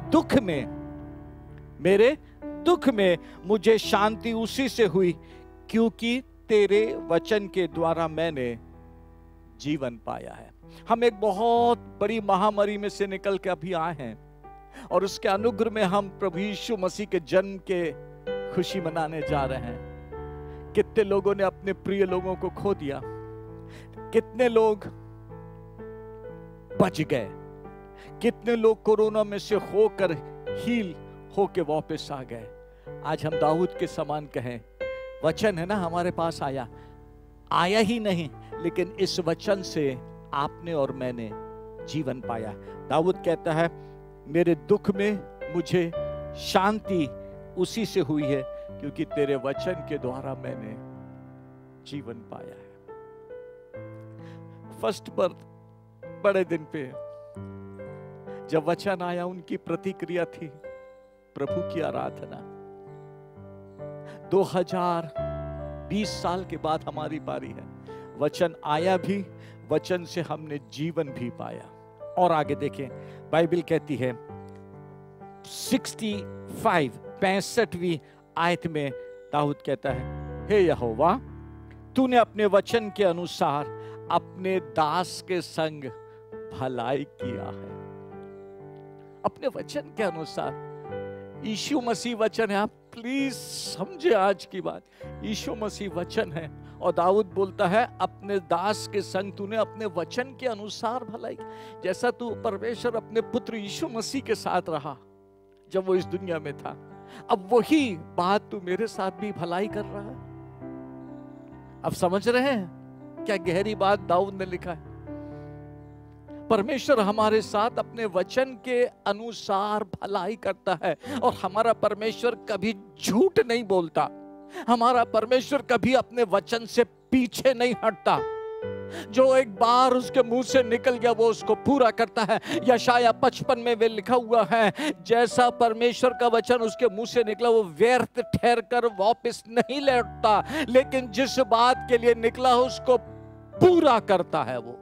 दुख में मुझे शांति उसी से हुई क्योंकि तेरे वचन के द्वारा मैंने जीवन पाया है। हम एक बहुत बड़ी महामारी में से निकल के अभी आए हैं, और उसके अनुग्रह में हम प्रभु यीशु मसीह के जन्म के खुशी मनाने जा रहे हैं। कितने लोगों ने अपने प्रिय लोगों को खो दिया, कितने लोग बच गए, कितने लोग कोरोना में से होकर हील होके वापस आ गए। आज हम दाऊद के समान कहें, वचन है ना हमारे पास आया ही नहीं, लेकिन इस वचन से आपने और मैंने जीवन पाया। दाऊद कहता है मेरे दुख में मुझे शांति उसी से हुई है क्योंकि तेरे वचन के द्वारा मैंने जीवन पाया है। फर्स्ट बर्थ बड़े दिन पे जब वचन आया, उनकी प्रतिक्रिया थी प्रभु की आराधना। 2020 साल के बाद हमारी बारी है। वचन आया भी, वचन से हमने जीवन भी पाया। और आगे देखें, बाइबल कहती है 65वीं आयत में दाऊद कहता है, हे यहोवा, तूने अपने वचन के अनुसार अपने दास के संग भलाई किया है। अपने वचन के अनुसार, यीशु मसीह वचन है। आप प्लीज समझे आज की बात, यीशु मसीह वचन है, और दाऊद बोलता है अपने दास के संग तूने अपने वचन के अनुसार भलाई। जैसा तू परमेश्वर अपने पुत्र यीशु मसीह के साथ रहा जब वो इस दुनिया में था, अब वही बात तू मेरे साथ भी भलाई कर रहा है। अब समझ रहे हैं क्या गहरी बात दाऊद ने लिखा है? परमेश्वर हमारे साथ अपने वचन के अनुसार भलाई करता है, और हमारा परमेश्वर कभी झूठ नहीं बोलता। हमारा परमेश्वर कभी अपने वचन से पीछे नहीं हटता। जो एक बार उसके मुंह से निकल गया वो उसको पूरा करता है। यशाया 55 में वे लिखा हुआ है, जैसा परमेश्वर का वचन उसके मुंह से निकला वो व्यर्थ ठहर कर वापस नहीं लौटता, लेकिन जिस बात के लिए निकला उसको पूरा करता है वो।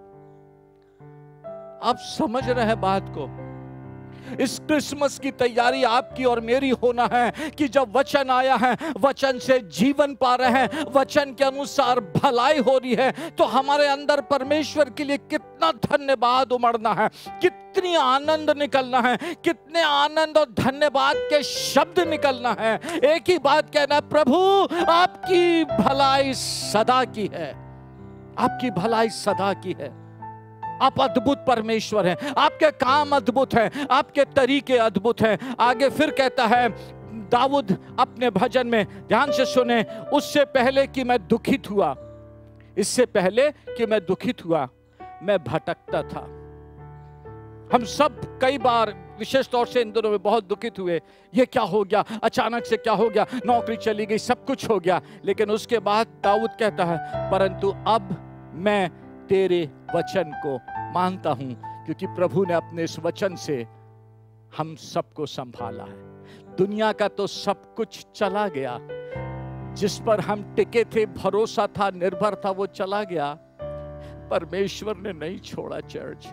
आप समझ रहे हैं बात को? इस क्रिसमस की तैयारी आपकी और मेरी होना है कि जब वचन आया है, वचन से जीवन पा रहे हैं, वचन के अनुसार भलाई हो रही है, तो हमारे अंदर परमेश्वर के लिए कितना धन्यवाद उमड़ना है, कितनी आनंद निकलना है, कितने आनंद और धन्यवाद के शब्द निकलना है। एक ही बात कहना है, प्रभु आपकी भलाई सदा की है, आपकी भलाई सदा की है। आप अद्भुत परमेश्वर हैं, आपके काम अद्भुत हैं, आपके तरीके अद्भुत हैं। आगे फिर कहता है दाऊद अपने भजन में, ध्यान से सुने, उससे पहले कि मैं दुखित हुआ, इससे पहले कि मैं दुखित हुआ, मैं भटकता था। हम सब कई बार विशेष तौर से इन दिनों में बहुत दुखित हुए, ये क्या हो गया, अचानक से क्या हो गया, नौकरी चली गई, सब कुछ हो गया। लेकिन उसके बाद दाऊद कहता है, परंतु अब मैं तेरे वचन को मानता हूं, क्योंकि प्रभु ने अपने इस वचन से हम सबको संभाला है। दुनिया का तो सब कुछ चला गया, जिस पर हम टिके थे, भरोसा था, निर्भर था, वो चला गया। परमेश्वर ने नहीं छोड़ा चर्च,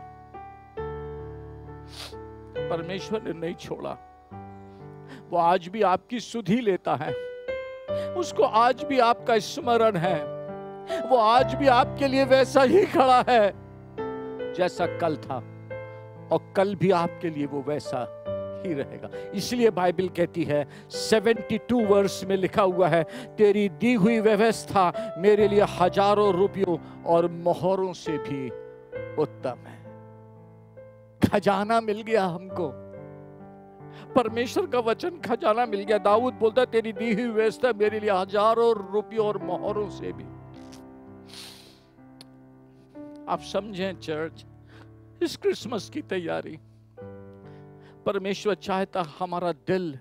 परमेश्वर ने नहीं छोड़ा। वो आज भी आपकी सुधि लेता है, उसको आज भी आपका स्मरण है, वो आज भी आपके लिए वैसा ही खड़ा है जैसा कल था, और कल भी आपके लिए वो वैसा ही रहेगा। इसलिए बाइबल कहती है 72 वर्ष में लिखा हुआ है, तेरी दी हुई व्यवस्था मेरे लिए हजारों रुपयों और मोहरों से भी उत्तम है। खजाना मिल गया हमको, परमेश्वर का वचन खजाना मिल गया। दाऊद बोलता है, तेरी दी हुई व्यवस्था मेरे लिए हजारों रुपयों और मोहरों से भी। आप समझें चर्च, इस क्रिसमस की तैयारी, परमेश्वर चाहता हमारा दिल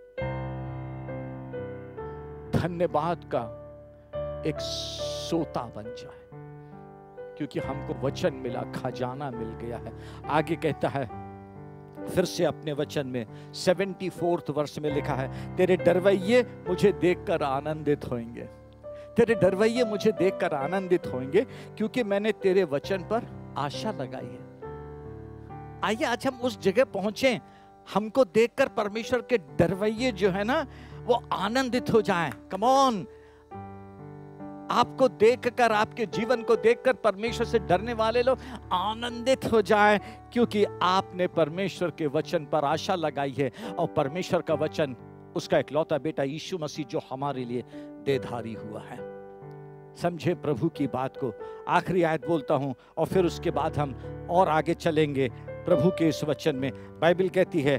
धन्यवाद का एक सोता बन जाए, क्योंकि हमको वचन मिला, खजाना मिल गया है। आगे कहता है फिर से अपने वचन में 74 वर्ष में लिखा है, तेरे डरवैये मुझे देखकर आनंदित होंगे, तेरे डरवैये मुझे देखकर आनंदित होंगे, क्योंकि मैंने तेरे वचन पर आशा लगाई है। आइए आज हम उस जगह पहुंचे, हमको देखकर परमेश्वर के डरवैये जो है ना वो आनंदित हो जाएं। कम ऑन, आपको देखकर, आपके जीवन को देखकर परमेश्वर से डरने वाले लोग आनंदित हो जाएं, क्योंकि आपने परमेश्वर के वचन पर आशा लगाई है। और परमेश्वर का वचन उसका इकलौता बेटा यीशु मसीह जो हमारे लिए देधारी हुआ है। समझे प्रभु की बात को। आखिरी आयत बोलता हूं और फिर उसके बाद हम और आगे चलेंगे प्रभु के इस वचन में। बाइबल कहती है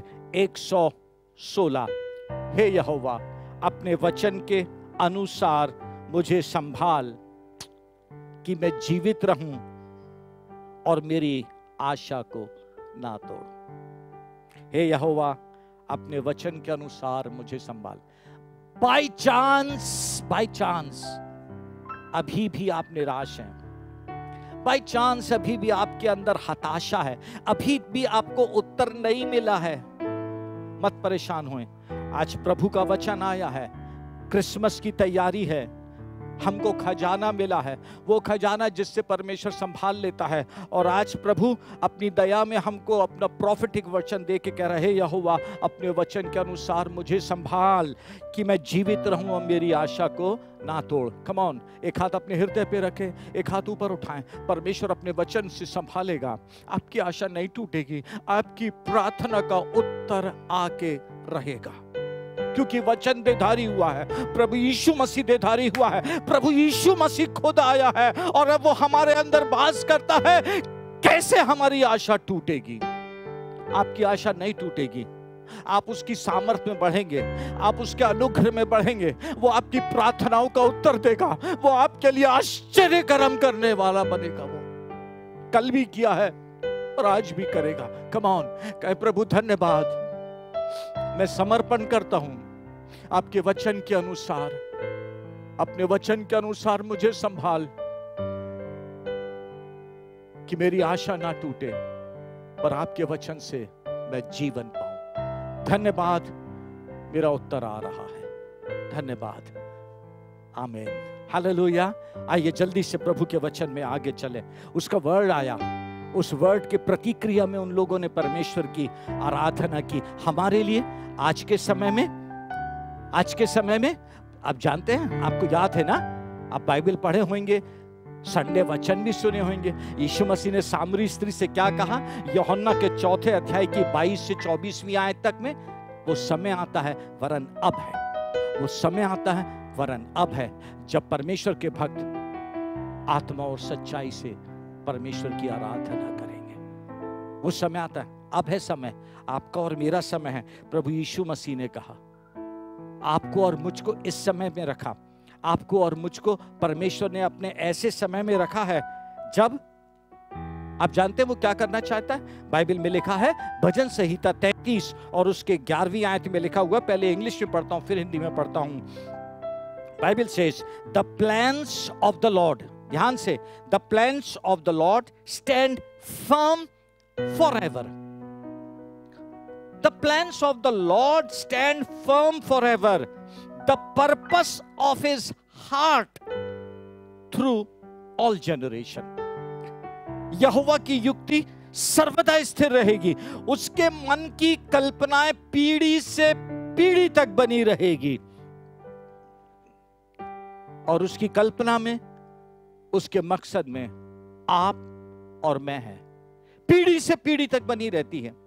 116, हे यहोवा अपने वचन के अनुसार मुझे संभाल कि मैं जीवित रहूं और मेरी आशा को ना तोड़। हे यहोवा अपने वचन के अनुसार मुझे संभाल। बाय चांस अभी भी आप निराश हैं, बाय चांस अभी भी आपके अंदर हताशा है, अभी भी आपको उत्तर नहीं मिला है, मत परेशान होएं। आज प्रभु का वचन आया है, क्रिसमस की तैयारी है, हमको खजाना मिला है, वो खजाना जिससे परमेश्वर संभाल लेता है। और आज प्रभु अपनी दया में हमको अपना प्रॉफिटिक वचन दे के कह रहे, यहोवा अपने वचन के अनुसार मुझे संभाल कि मैं जीवित रहूं और मेरी आशा को ना तोड़। कम ऑन, एक हाथ अपने हृदय पे रखें, एक हाथ ऊपर उठाएं। परमेश्वर अपने वचन से संभालेगा, आपकी आशा नहीं टूटेगी, आपकी प्रार्थना का उत्तर आके रहेगा, क्योंकि वचन देधारी हुआ है, प्रभु यीशु मसीह देधारी हुआ है, प्रभु यीशु मसीह खुद आया है और अब वो हमारे अंदर वास करता है। कैसे हमारी आशा टूटेगी? आपकी आशा नहीं टूटेगी, आप उसकी सामर्थ्य में बढ़ेंगे, आप उसके अनुग्रह में बढ़ेंगे, वो आपकी प्रार्थनाओं का उत्तर देगा, वो आपके लिए आश्चर्य कर्म करने वाला बनेगा। वो कल भी किया है और आज भी करेगा। कम ऑन, कहे प्रभु धन्यवाद, मैं समर्पण करता हूं आपके वचन के अनुसार अपने वचन के अनुसार मुझे संभाल कि मेरी आशा ना टूटे, पर आपके वचन से मैं जीवन पाऊं। धन्यवाद, मेरा उत्तर आ रहा है। धन्यवाद, आमीन, हालेलुया। आइए जल्दी से प्रभु के वचन में आगे चले। उसका वर्ड आया, उस वर्ड के प्रतिक्रिया में उन लोगों ने परमेश्वर की आराधना की। हमारे लिए आज के समय में आप जानते हैं, आपको याद है ना, आप बाइबल पढ़े होंगे, संडे वचन भी सुने होंगे। यीशु मसीह ने सामरी स्त्री से क्या कहा? यूहन्ना के 4 अध्याय की 22 से 24वीं आयत तक में, वो समय आता है वरन अब है, वो समय आता है वरन अब है, जब परमेश्वर के भक्त आत्मा और सच्चाई से परमेश्वर की आराधना करेंगे। वो समय आता है, अब है समय, आपका और मेरा समय है। प्रभु यीशु मसीह ने कहा, आपको और मुझको इस समय में रखा, आपको और मुझको परमेश्वर ने अपने ऐसे समय में रखा है जब, आप जानते हैं वो क्या करना चाहता है? बाइबल में लिखा है, भजन संहिता 33 और उसके 11वीं आयत में लिखा हुआ, पहले इंग्लिश में पढ़ता हूं फिर हिंदी में पढ़ता हूं। Bible says, the plans of the Lord, ध्यान से, the plans of the Lord stand firm forever. The plans of the Lord stand firm forever. The purpose of his heart through all generation. यहोवा की युक्ति सर्वदा स्थिर रहेगी, उसके मन की कल्पनाएं पीढ़ी से पीढ़ी तक बनी रहेगी, और उसकी कल्पना में, उसके मकसद में आप और मैं हैं, पीढ़ी से पीढ़ी तक बनी रहती है।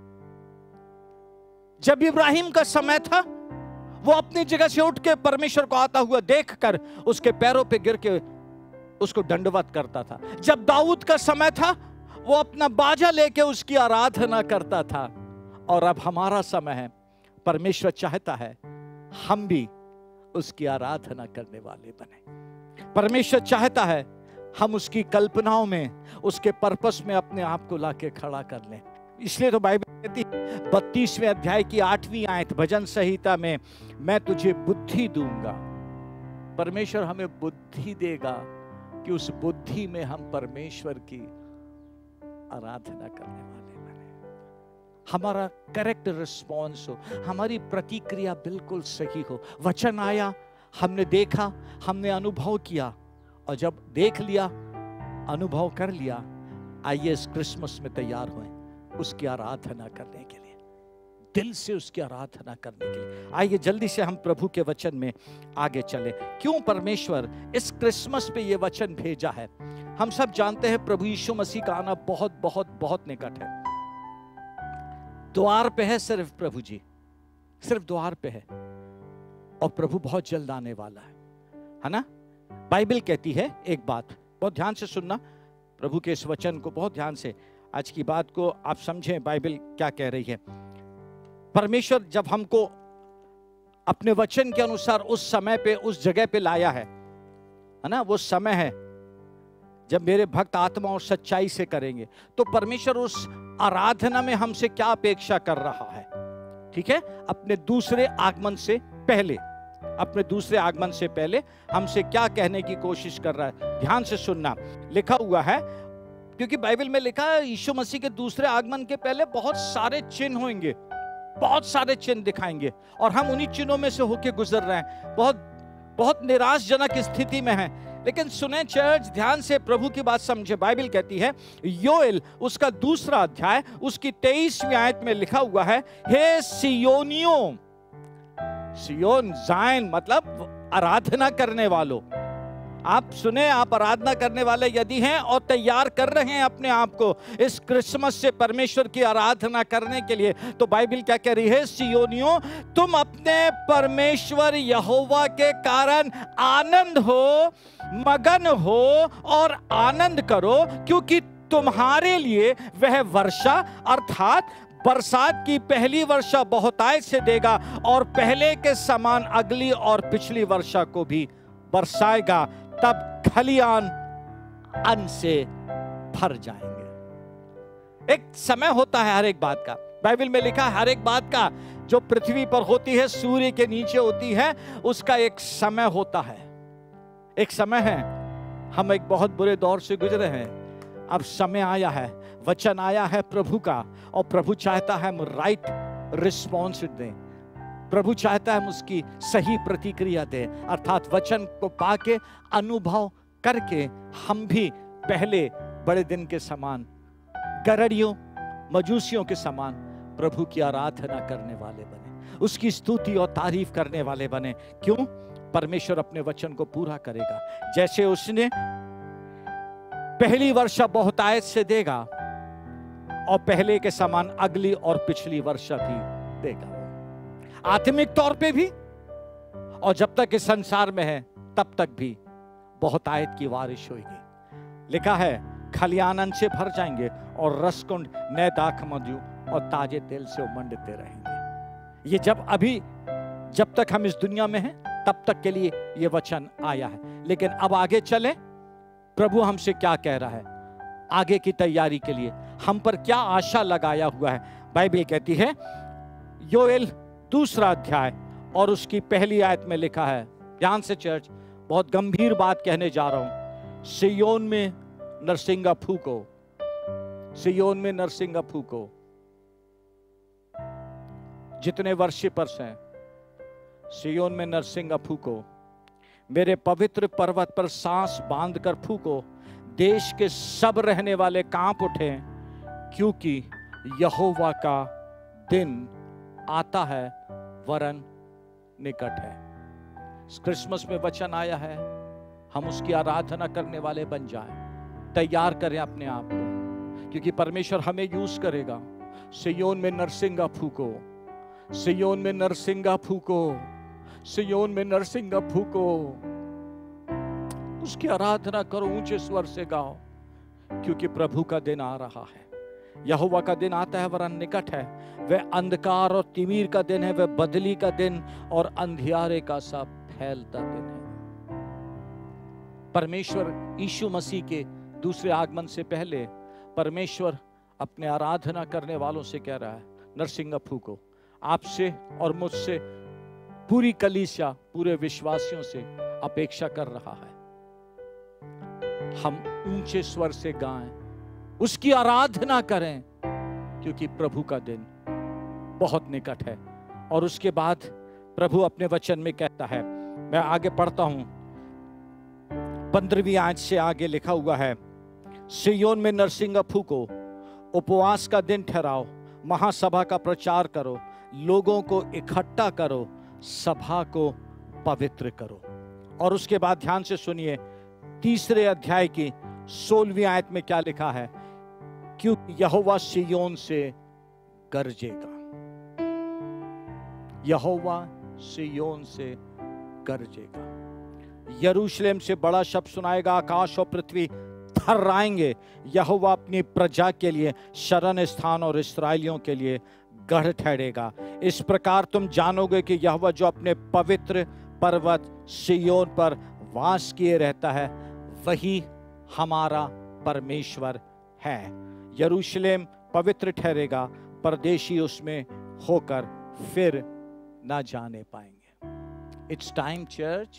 जब इब्राहिम का समय था, वो अपनी जगह से उठ के परमेश्वर को आता हुआ देखकर उसके पैरों पे गिर के उसको दंडवत करता था। जब दाऊद का समय था, वो अपना बाजा लेके उसकी आराधना करता था। और अब हमारा समय है, परमेश्वर चाहता है हम भी उसकी आराधना करने वाले बने। परमेश्वर चाहता है हम उसकी कल्पनाओं में, उसके पर्पस में अपने आप को लाके खड़ा कर लें। इसलिए तो बाइबल कहती है 32वें अध्याय की 8वीं आयत भजन संहिता में, मैं तुझे बुद्धि दूंगा। परमेश्वर हमें बुद्धि देगा कि उस बुद्धि में हम परमेश्वर की आराधना करने वाले बने, हमारा करेक्ट रिस्पॉन्स हो, हमारी प्रतिक्रिया बिल्कुल सही हो। वचन आया, हमने देखा, हमने अनुभव किया, और जब देख लिया, अनुभव कर लिया, आइए इस क्रिसमस में तैयार हुए उसकी आराधना करने के लिए, दिल से उसकी आराधना करने के लिए। आइए जल्दी से हम प्रभु के वचन में आगे चले। क्यों परमेश्वर इस क्रिसमस पे ये वचन भेजा है? हम सब जानते हैं प्रभु यीशु मसीह का आना बहुत बहुत बहुत निकट है। द्वार पे है सिर्फ प्रभु जी, सिर्फ द्वार पे है, और प्रभु बहुत जल्द आने वाला है ना? बाइबल कहती है एक बात, बहुत ध्यान से सुनना, प्रभु के इस वचन को बहुत ध्यान से, आज की बात को आप समझें बाइबल क्या कह रही है। परमेश्वर जब हमको अपने वचन के अनुसार उस समय पे, उस जगह पे लाया है ना, वो समय है जब मेरे भक्त आत्मा और सच्चाई से करेंगे, तो परमेश्वर उस आराधना में हमसे क्या अपेक्षा कर रहा है? ठीक है, अपने दूसरे आगमन से पहले, अपने दूसरे आगमन से पहले हमसे क्या कहने की कोशिश कर रहा है? ध्यान से सुनना, लिखा हुआ है, क्योंकि बाइबल में लिखा है यीशु मसीह के दूसरे आगमन के पहले बहुत सारे चिन्ह होंगे, बहुत सारे चिन्ह दिखाएंगे, और हम उन्हीं चिन्हों में से होके गुजर रहे हैं, बहुत निराशजनक स्थिति में हैं। लेकिन सुने चर्च, ध्यान से प्रभु की बात समझे। बाइबल कहती है, योएल उसका 2 अध्याय उसकी 23वीं आयत में लिखा हुआ है, हे सियोनियों, सियोन जायन मतलब आराधना करने वालों, आप सुने, आप आराधना करने वाले यदि हैं और तैयार कर रहे हैं अपने आप को इस क्रिसमस से परमेश्वर की आराधना करने के लिए, तो बाइबल क्या कह रही है? सियोनियों, तुम अपने परमेश्वर यहोवा के कारण आनंद हो, मगन हो और आनंद करो, क्योंकि तुम्हारे लिए वह वर्षा अर्थात बरसात की पहली वर्षा बहुतायत से देगा, और पहले के समान अगली और पिछली वर्षा को भी बरसाएगा, तब खलियान अन्न से भर जाएंगे। एक समय होता है हर एक बात का, बाइबल में लिखा है हर एक बात का जो पृथ्वी पर होती है, सूर्य के नीचे होती है, उसका एक समय होता है। एक समय है, हम एक बहुत बुरे दौर से गुजरे हैं। अब समय आया है, वचन आया है प्रभु का, और प्रभु चाहता है हम राइट रिस्पॉन्स दें। प्रभु चाहता है हम उसकी सही प्रतिक्रिया दें, अर्थात वचन को पाके अनुभव करके हम भी पहले बड़े दिन के समान, गरड़ियों मजूसियों के समान प्रभु की आराधना करने वाले बने, उसकी स्तुति और तारीफ करने वाले बने। क्यों? परमेश्वर अपने वचन को पूरा करेगा। जैसे उसने पहली वर्षा बहुतायत से देगा, और पहले के समान अगली और पिछली वर्षा भी देगा, आत्मिक तौर पे भी, और जब तक इस संसार में है तब तक भी बहुतायत की बारिश होगी। लिखा है, खलियान अन्न से भर जाएंगे और रसकुंड नए दाख मधु और ताजे तेल से उमंडते रहेंगे। ये जब तक हम इस दुनिया में हैं तब तक के लिए ये वचन आया है। लेकिन अब आगे चले, प्रभु हमसे क्या कह रहा है आगे की तैयारी के लिए, हम पर क्या आशा लगाया हुआ है। बाइबल कहती है, योएल 2 अध्याय और उसकी पहली आयत में लिखा है, ध्यान से चर्च, बहुत गंभीर बात कहने जा रहा हूं। सिय्योन में नरसिंगा फूको, सिय्योन में नरसिंगा फूको। जितने वर्शिपर्स हैं, सिय्योन में नरसिंगा फूको, मेरे पवित्र पर्वत पर सांस बांधकर फूको, देश के सब रहने वाले कांप उठे, क्योंकि यहोवा का दिन आता है वरन निकट है। इस क्रिसमस में वचन आया है, हम उसकी आराधना करने वाले बन जाएं। तैयार करें अपने आप को, क्योंकि परमेश्वर हमें यूज करेगा। सिय्योन में नरसिंगा फूको, सिय्योन में नरसिंगा फूको, सिय्योन में नरसिंगा फूको। उसकी आराधना करो, ऊंचे स्वर से गाओ, क्योंकि प्रभु का दिन आ रहा है। यहोवा का दिन आता है वरन निकट है। वह अंधकार और तिमीर का दिन है, वह बदली का दिन और अंधियारे का सा फैलता दिन है। परमेश्वर यीशु मसीह के दूसरे आगमन से पहले परमेश्वर अपने आराधना करने वालों से कह रहा है, नरसिंगा फूको। आपसे और मुझसे, पूरी कलीसिया, पूरे विश्वासियों से अपेक्षा कर रहा है हम ऊंचे स्वर से गाएं, उसकी आराधना करें, क्योंकि प्रभु का दिन बहुत निकट है। और उसके बाद प्रभु अपने वचन में कहता है, मैं आगे पढ़ता हूं, 15वीं आयत से आगे लिखा हुआ है, सिय्योन में नरसिंगा फूको, उपवास का दिन ठहराओ, महासभा का प्रचार करो, लोगों को इकट्ठा करो, सभा को पवित्र करो। और उसके बाद ध्यान से सुनिए, 3 अध्याय की 16वीं आयत में क्या लिखा है, क्योंकि यहोवा सिय्योन से गरजेगा, यहोवा सिय्योन से गरजेगा, यरूशलेम से बड़ा शब्द सुनाएगा, आकाश और पृथ्वी थर्राएंगे। यहोवा अपनी प्रजा के लिए शरण स्थान और इस्राएलियों के लिए गढ़ ठहरेगा। इस प्रकार तुम जानोगे कि यहोवा जो अपने पवित्र पर्वत सिय्योन पर वास किए रहता है, वही हमारा परमेश्वर है। यरूशलेम पवित्र ठहरेगा, परदेशी उसमें होकर फिर ना जाने पाएंगे। इट्स टाइम चर्च,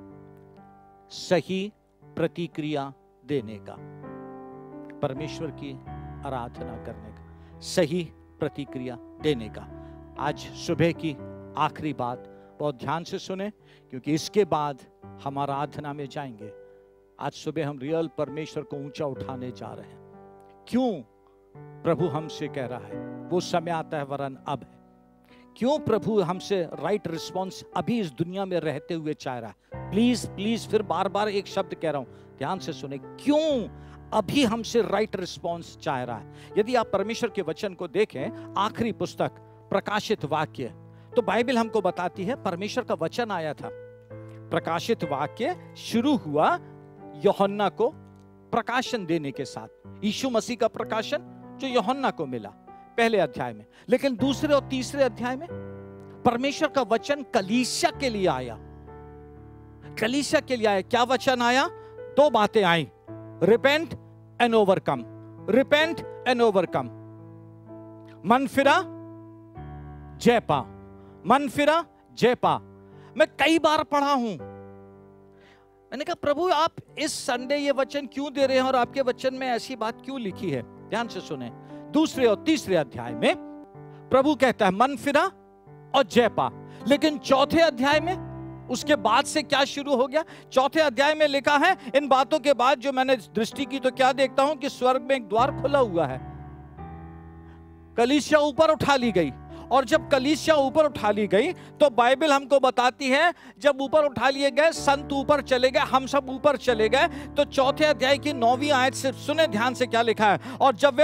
सही प्रतिक्रिया देने का, परमेश्वर की आराधना करने का, सही प्रतिक्रिया देने का। आज सुबह की आखिरी बात बहुत ध्यान से सुने, क्योंकि इसके बाद हम आराधना में जाएंगे। आज सुबह हम रियल परमेश्वर को ऊंचा उठाने जा रहे हैं। क्यों प्रभु हमसे कह रहा है वो समय आता है वरन अब है? क्यों प्रभु हमसे राइट रिस्पॉन्स अभी इस दुनिया में रहते हुए चाह रहा है? प्लीज प्लीज, फिर बार बार एक शब्द कह रहा हूं, ध्यान से सुने, क्यों अभी हमसे राइट रिस्पॉन्स चाह रहा है? यदि आप परमेश्वर के वचन को देखें, आखिरी पुस्तक प्रकाशित वाक्य, तो बाइबल हमको बताती है परमेश्वर का वचन आया था। प्रकाशित वाक्य शुरू हुआ यूहन्ना को प्रकाशन देने के साथ, यीशु मसीह का प्रकाशन जो यूहन्ना को मिला पहले अध्याय में। लेकिन दूसरे और तीसरे अध्याय में परमेश्वर का वचन कलीसिया के लिए आया, कलीसिया के लिए आया। क्या वचन आया? 2 बातें आई, repent and overcome, repent and overcome. मन फिरा जय पा, मन फिरा जय पा। मैं कई बार पढ़ा हूं, मैंने कहा प्रभु आप इस संडे ये वचन क्यों दे रहे हैं और आपके वचन में ऐसी बात क्यों लिखी है? ध्यान से सुने, 2 और 3 अध्याय में प्रभु कहता है मन फिरा और जय पा, लेकिन 4 अध्याय में उसके बाद से क्या शुरू हो गया? 4 अध्याय में लिखा है, इन बातों के बाद जो मैंने दृष्टि की तो क्या देखता हूं कि स्वर्ग में एक द्वार खुला हुआ है, कलीसिया ऊपर उठा ली गई। और जब कलीसिया ऊपर उठा ली गई तो बाइबल हमको बताती है जब ऊपर उठा लिए गए, संत ऊपर चले गए, हम सब ऊपर चले गए। तो 4 अध्याय की 9वीं आयत से सुने ध्यान से क्या लिखा है, और जब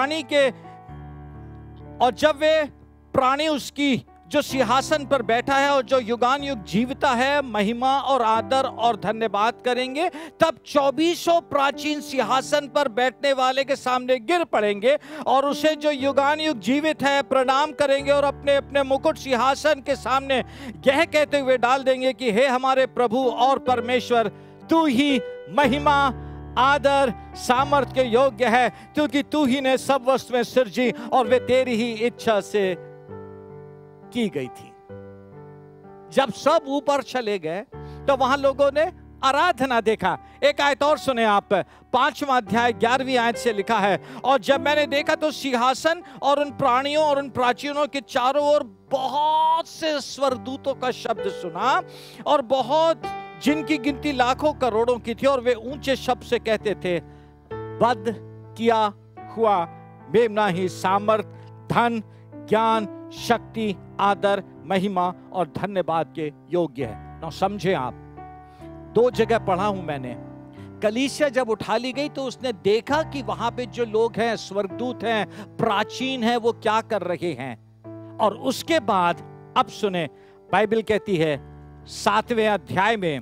वे प्राणी उसकी जो सिंहासन पर बैठा है और जो युगान युग जीवता है महिमा और आदर और धन्यवाद करेंगे, तब 24 प्राचीन सिंहासन पर बैठने वाले के सामने गिर पड़ेंगे और उसे जो युगान युग जीवित है प्रणाम करेंगे और अपने अपने मुकुट सिंहासन के सामने यह कहते हुए डाल देंगे कि हे हमारे प्रभु और परमेश्वर, तू ही महिमा आदर सामर्थ के योग्य है, क्योंकि तू ही ने सब वस्तुएं सृजी और वे तेरी ही इच्छा से की गई थी। जब सब ऊपर चले गए तो वहां लोगों ने आराधना देखा। एक आयत और सुने आप, 5वां अध्याय 11वीं आयत से लिखा है, और जब मैंने देखा तो सिंहासन और उन प्राणियों और उन प्राचीनों के चारों ओर बहुत से स्वरदूतों का शब्द सुना, और बहुत जिनकी गिनती लाखों करोड़ों की थी, और वे ऊंचे शब्द से कहते थे, वध किया हुआ मेमना ही सामर्थ, धन, ज्ञान, शक्ति, आदर, महिमा और धन्यवाद के योग्य है। ना समझे आप, 2 जगह पढ़ा हूं मैंने। कलीसिया जब उठा ली गई तो उसने देखा कि वहां पे जो लोग हैं, स्वर्गदूत हैं, प्राचीन हैं, वो क्या कर रहे हैं। और उसके बाद अब सुने, बाइबल कहती है 7वें अध्याय में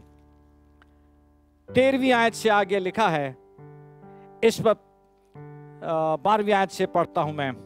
13वीं आयत से आगे लिखा है, इस पर 12वीं आयत से पढ़ता हूं मैं,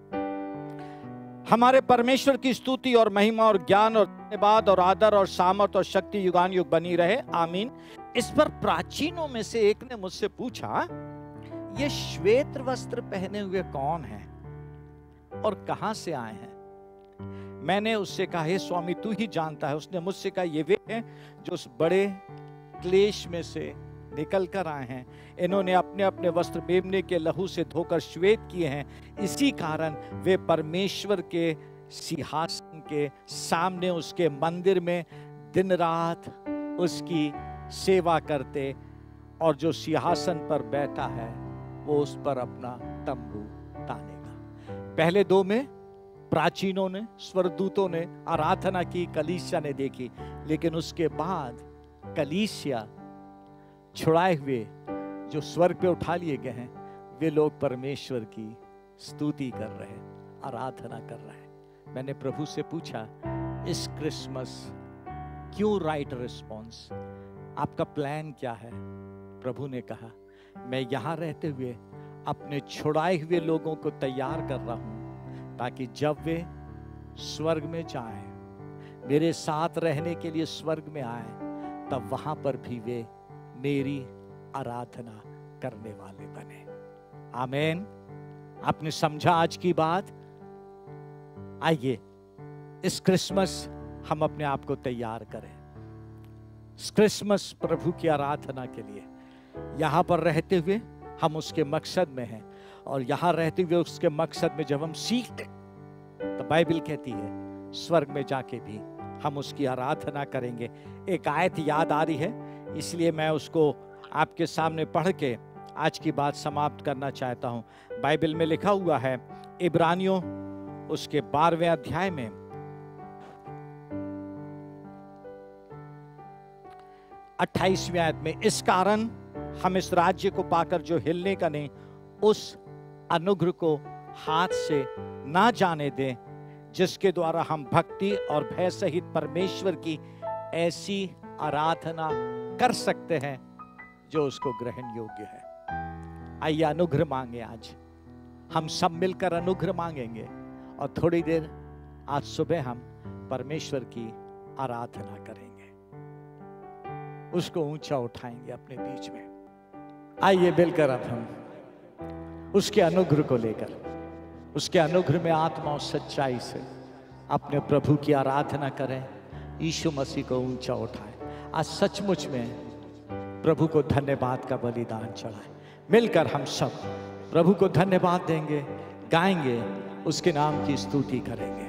हमारे परमेश्वर की स्तुति और महिमा और ज्ञान और धन्यवाद और आदर और सामर्थ और शक्ति युगान युग बनी रहे, आमीन। इस पर प्राचीनों में से एक ने मुझसे पूछा, ये श्वेत वस्त्र पहने हुए कौन हैं और कहां से आए हैं? मैंने उससे कहा, हे स्वामी तू ही जानता है। उसने मुझसे कहा, ये वे हैं जो उस बड़े क्लेश में से निकल कर आए हैं। इन्होंने अपने अपने वस्त्र मेमने के लहू से धोकर श्वेत किए हैं, इसी कारण वे परमेश्वर के सिंहासन के सामने उसके मंदिर में दिन रात उसकी सेवा करते, और जो सिंहासन पर बैठा है वो उस पर अपना तंबू तानेगा। पहले 2 में प्राचीनों ने, स्वरदूतों ने आराधना की, कलीसिया ने देखी, लेकिन उसके बाद कलीसिया छुड़ाए हुए जो स्वर्ग पे उठा लिए गए हैं, वे लोग परमेश्वर की स्तुति कर रहे हैं, आराधना कर रहे हैं। मैंने प्रभु से पूछा, इस क्रिसमस क्यों राइट रिस्पॉन्स, आपका प्लान क्या है? प्रभु ने कहा, मैं यहां रहते हुए अपने छुड़ाए हुए लोगों को तैयार कर रहा हूं, ताकि जब वे स्वर्ग में जाएं, मेरे साथ रहने के लिए स्वर्ग में आए, तब वहां पर भी वे मेरी आराधना करने वाले बने। आमीन। आपने समझा आज की बात? आइए इस क्रिसमस हम अपने आप को तैयार करें, इस क्रिसमस प्रभु की आराधना के लिए। यहां पर रहते हुए हम उसके मकसद में हैं, और यहां रहते हुए उसके मकसद में जब हम सीखते, तो बाइबल कहती है स्वर्ग में जाके भी हम उसकी आराधना करेंगे। एक आयत याद आ रही है, इसलिए मैं उसको आपके सामने पढ़ के आज की बात समाप्त करना चाहता हूं। बाइबल में लिखा हुआ है, इब्रानियों उसके 12वें अध्याय में 28वीं आयत में, इस कारण हम इस राज्य को पाकर जो हिलने का नहीं, उस अनुग्रह को हाथ से ना जाने दें, जिसके द्वारा हम भक्ति और भय सहित परमेश्वर की ऐसी आराधना कर सकते हैं जो उसको ग्रहण योग्य है। आइए अनुग्रह मांगे, आज हम सब मिलकर अनुग्रह मांगेंगे, और थोड़ी देर आज सुबह हम परमेश्वर की आराधना करेंगे, उसको ऊंचा उठाएंगे अपने बीच में। आइए मिलकर अब हम उसके अनुग्रह को लेकर, उसके अनुग्रह में आत्मा और सच्चाई से अपने प्रभु की आराधना करें, यीशु मसीह को ऊंचा उठाएं। आज सचमुच में प्रभु को धन्यवाद का बलिदान चढ़ाएं। मिलकर हम सब प्रभु को धन्यवाद देंगे, गाएंगे, उसके नाम की स्तुति करेंगे।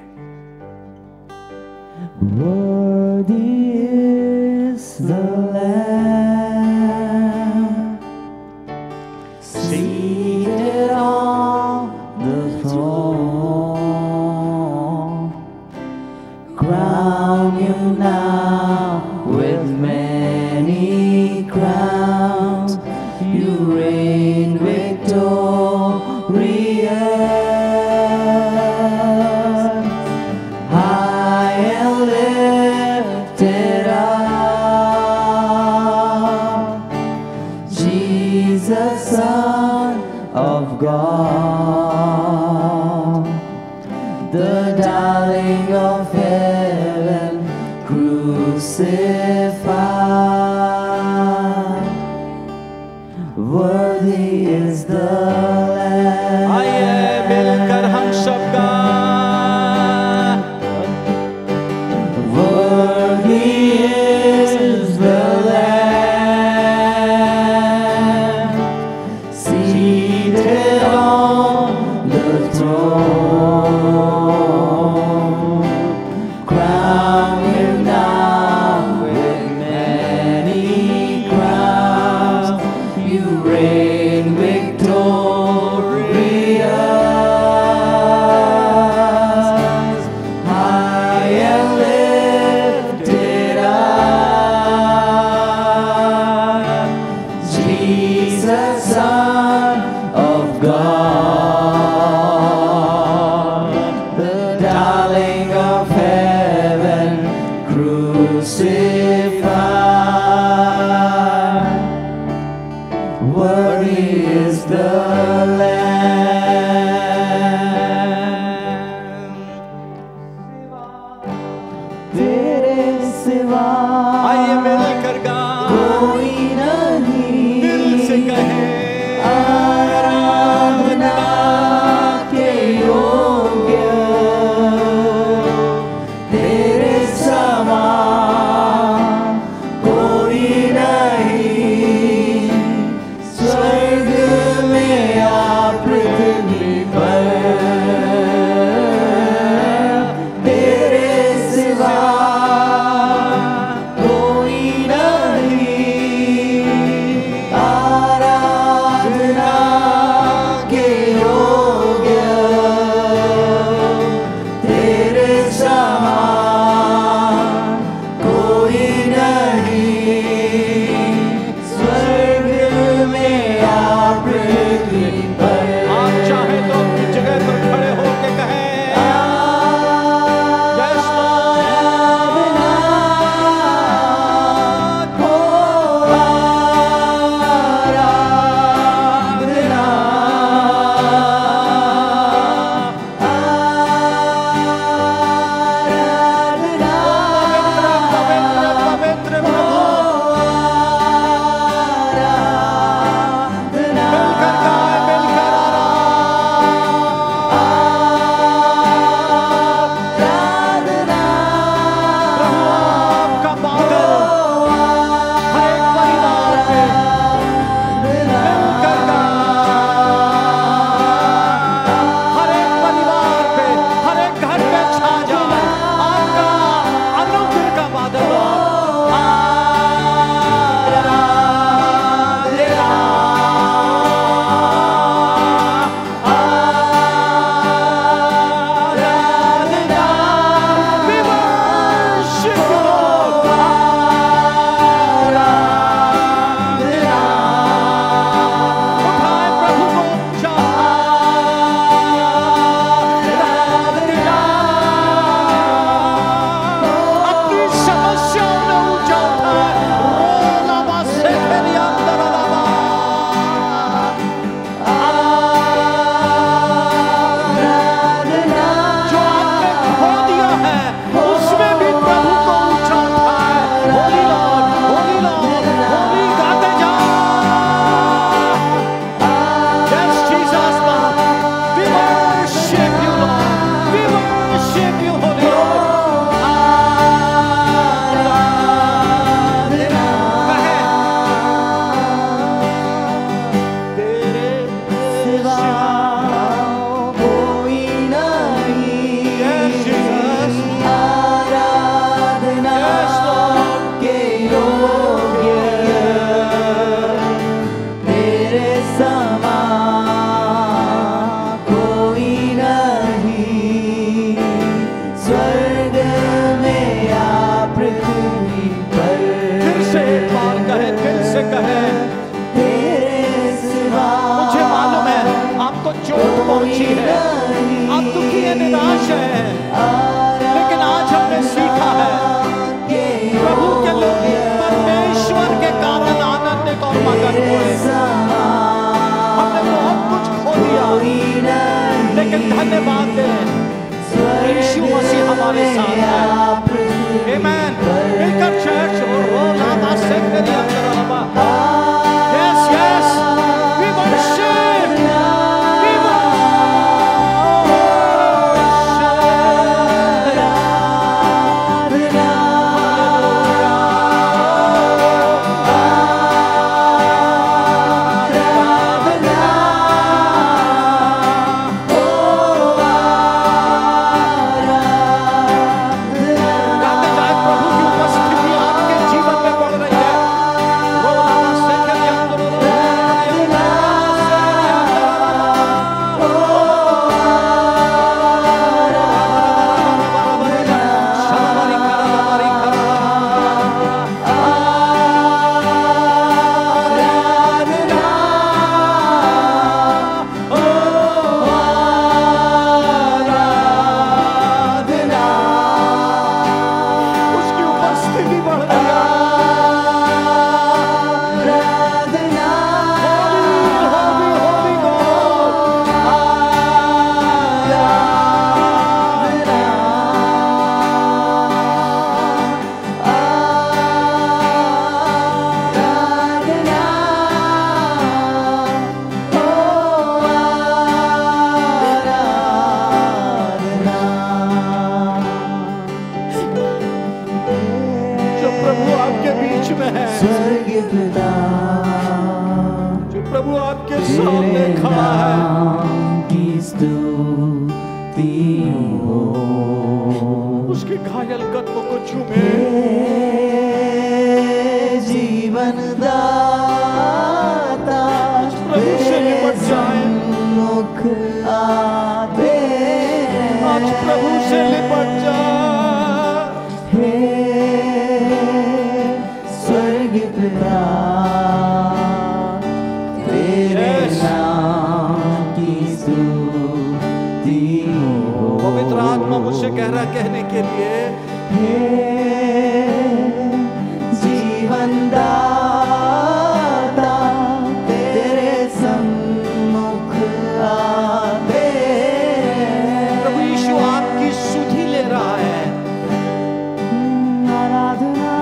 Worthy is the Lamb seated on the throne. Crown you now with many crowns. You reign victorious. High and lifted up, Jesus, Son of God, the darling of heaven, crucified. Worthy is the Lamb. आइए मिलकर हम सब गाएं। Worthy is the Lamb seated on the throne. Crown him now with many crowns. You reign victorious. High and lifted up, Jesus, Son of God, the darling of heaven, crucified. Worthy is the Lamb. तेरे सिवा आइए मिलकर गाएं। कोई नहीं, दिल से कहें आराधना के योग्य। तेरे समान कोई नहीं, स्वर्ग में लेकिन धन्यवाद दें, यीशु मसीह हमारे साथ है। आमीन। मिलकर चर्च हो लामा से तेरी अंदर हवा। Yes yes we worship we उसके घायल कदमों को चूमे। जीवन दाता प्रभु से निपट जाए, मुख आते आज प्रभु से निपट जा। हे स्वर्ग पिता तेरे नाम की स्तुति हो। पवित्र आत्मा मुझसे कह रहा कहने के लिए, हे जीवन दाता तेरे सम्मुख आते। प्रभु यीशु आपकी सुधि ले रहा है। आराधना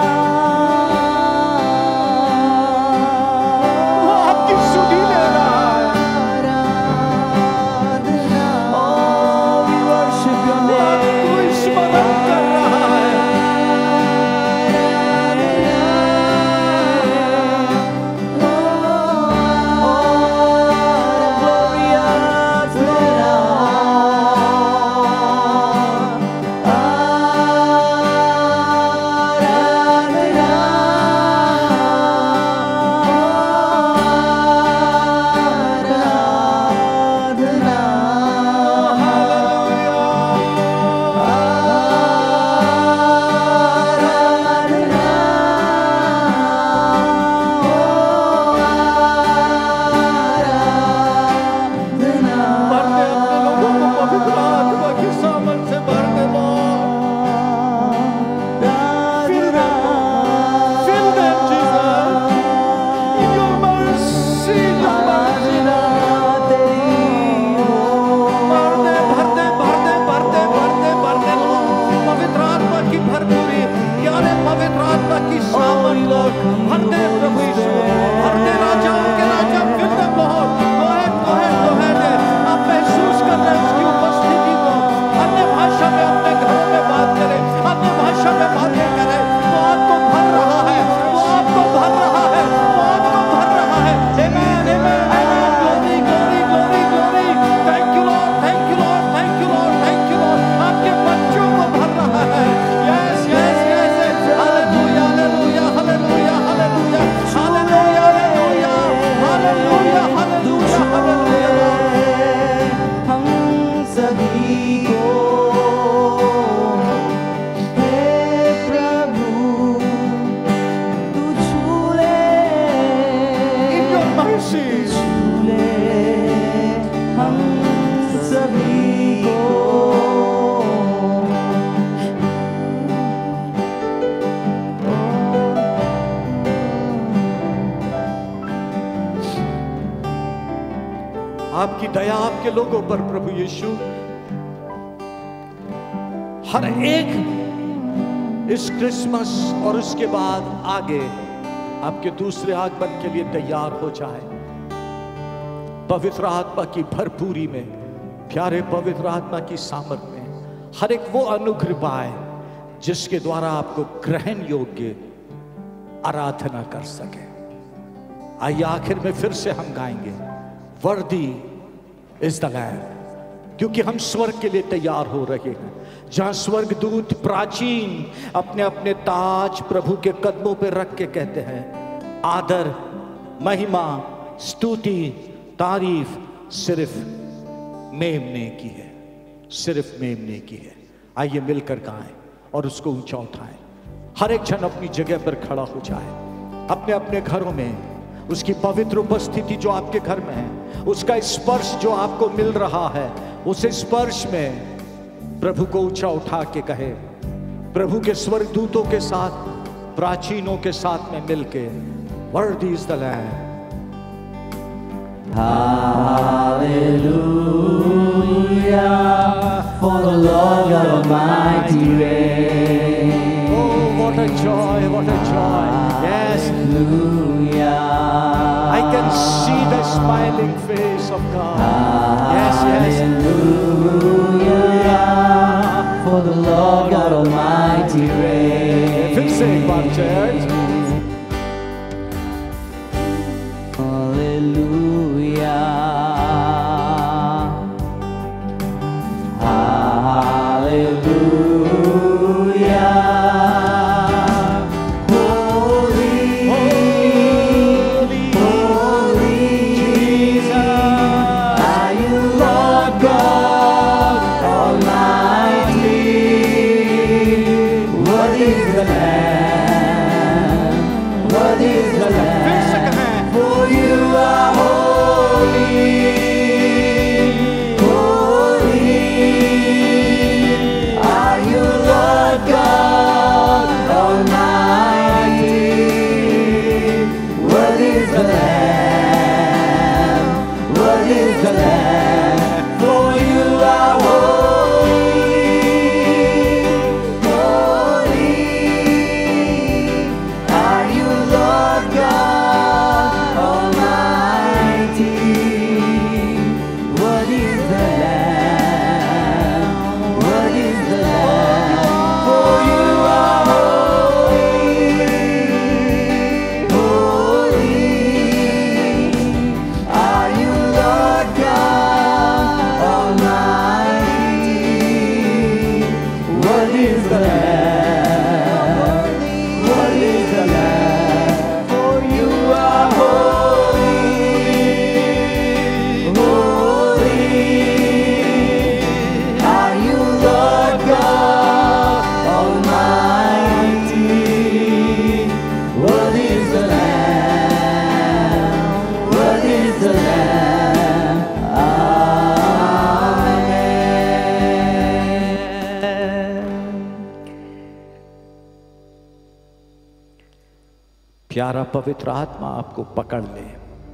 वो आपकी सुधि ले रहा है। आराधना, oh we worship your कोई name। स्मरण कर रहा है। आपकी दया आपके लोगों पर प्रभु यीशु, हर एक इस क्रिसमस और उसके बाद आगे आपके दूसरे आगमन के लिए तैयार हो जाए। पवित्र आत्मा की भरपूरी में, प्यारे पवित्र आत्मा की सामर्थ में हर एक वो अनुग्रह पाए जिसके द्वारा आपको ग्रहण योग्य आराधना कर सके। आइए आखिर में फिर से हम गाएंगे, वर्दी इज द लैम्ब, क्योंकि हम स्वर्ग के लिए तैयार हो रहे हैं, जहां स्वर्गदूत प्राचीन अपने अपने ताज प्रभु के कदमों पर रख के कहते हैं, आदर, महिमा, स्तुति, तारीफ सिर्फ मेमने की है, सिर्फ मेमने की है। आइए मिलकर गाएं और उसको ऊंचा उठाएं। हर एक जन अपनी जगह पर खड़ा हो जाए, अपने अपने घरों में उसकी पवित्र उपस्थिति जो आपके घर में है, उसका स्पर्श जो आपको मिल रहा है, उस स्पर्श में प्रभु को ऊंचा उठा के कहे, प्रभु के स्वर्गदूतों के साथ, प्राचीनों के साथ में मिलके, worthy is the lamb. Hallelujah, for the Lord God Almighty reigns. Oh, what a joy, what a joy. Yes. Hallelujah. I can see the smiling face of God. Yes, yes. Hallelujah, for the Lord God Almighty reigns. फिर से एक बार church. प्यारा पवित्र आत्मा आपको पकड़ ले।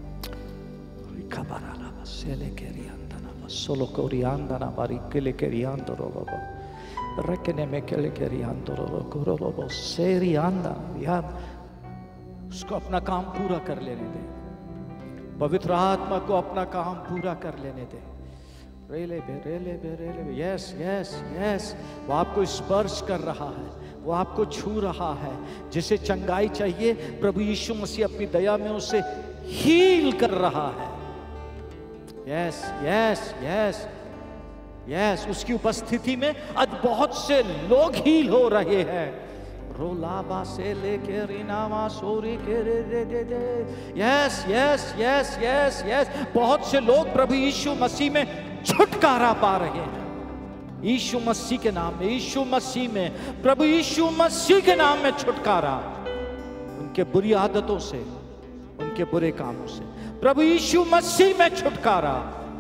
उसको अपना काम पूरा कर लेने दे, पवित्र आत्मा को अपना काम पूरा कर लेने दे। रेले बे रेले बे रेले बे, यस यस यस, वो आपको स्पर्श कर रहा है, वो आपको छू रहा है। जिसे चंगाई चाहिए, प्रभु यीशु मसीह अपनी दया में उसे हील कर रहा है। यस यस यस यस, उसकी उपस्थिति में आज बहुत से लोग हील हो रहे हैं। रोलाबा से लेके रीनावा सोरी के रे रे दे दे, yes yes yes yes yes, बहुत से लोग प्रभु यीशु मसीह में छुटकारा पा रहे हैं। यीशु मसीह के नाम में, यीशु मसीह में, प्रभु यीशु मसीह के नाम में छुटकारा, उनके बुरी आदतों से, उनके बुरे कामों से, प्रभु यीशु मसीह में छुटकारा।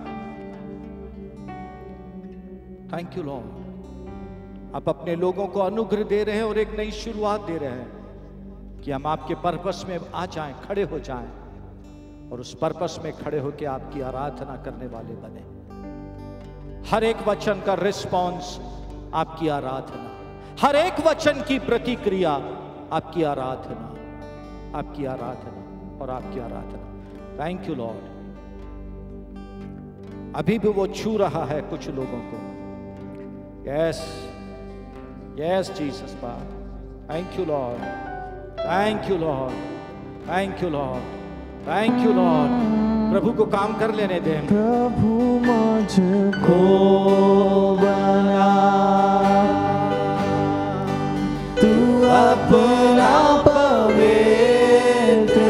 थैंक यू लॉर्ड, आप अपने लोगों को अनुग्रह दे रहे हैं और एक नई शुरुआत दे रहे हैं कि हम आपके पर्पस में आ जाएं, खड़े हो जाएं। और उस पर्पस में खड़े होकर आपकी आराधना करने वाले बने। हर एक वचन का रिस्पॉन्स आपकी आराधना, हर एक वचन की प्रतिक्रिया आपकी आराधना, आपकी आराधना और आपकी आराधना। Thank you Lord. अभी भी वो छू रहा है कुछ लोगों को। यस यस जीसस पाप, thank you Lord, thank you Lord, thank you Lord, thank you Lord. प्रभु को काम कर लेने दें। प्रभु मुझको बना तू अपना पवित्र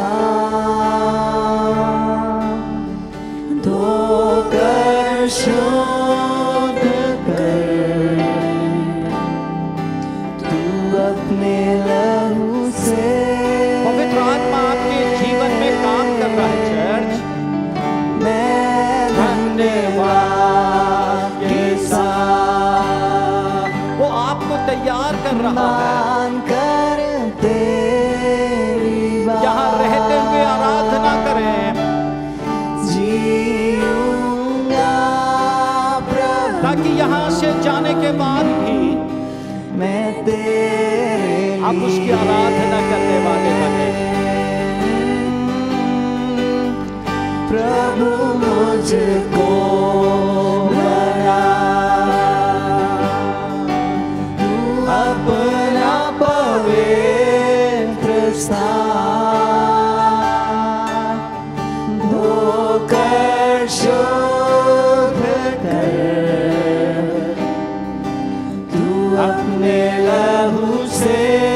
स्थान, धोकर शुद्ध कर तू अपने लहू से। पवित्र आत्मा आपके जीवन में काम कर रहा है चर्च। मैं धन्यवाद के साथ वो आपको तैयार कर रहा है। मान कर तेरी बात यहाँ रहते हुए आराधना करें, जीऊंगा प्रभु, ताकि यहाँ से जाने के बाद भी मैं तेरे आप उसकी आराधना करने वाले बने। प्रभु मुझको बना तू अपना पवित्र स्थान, धोकर शुद्ध कर तू अपने लहू से।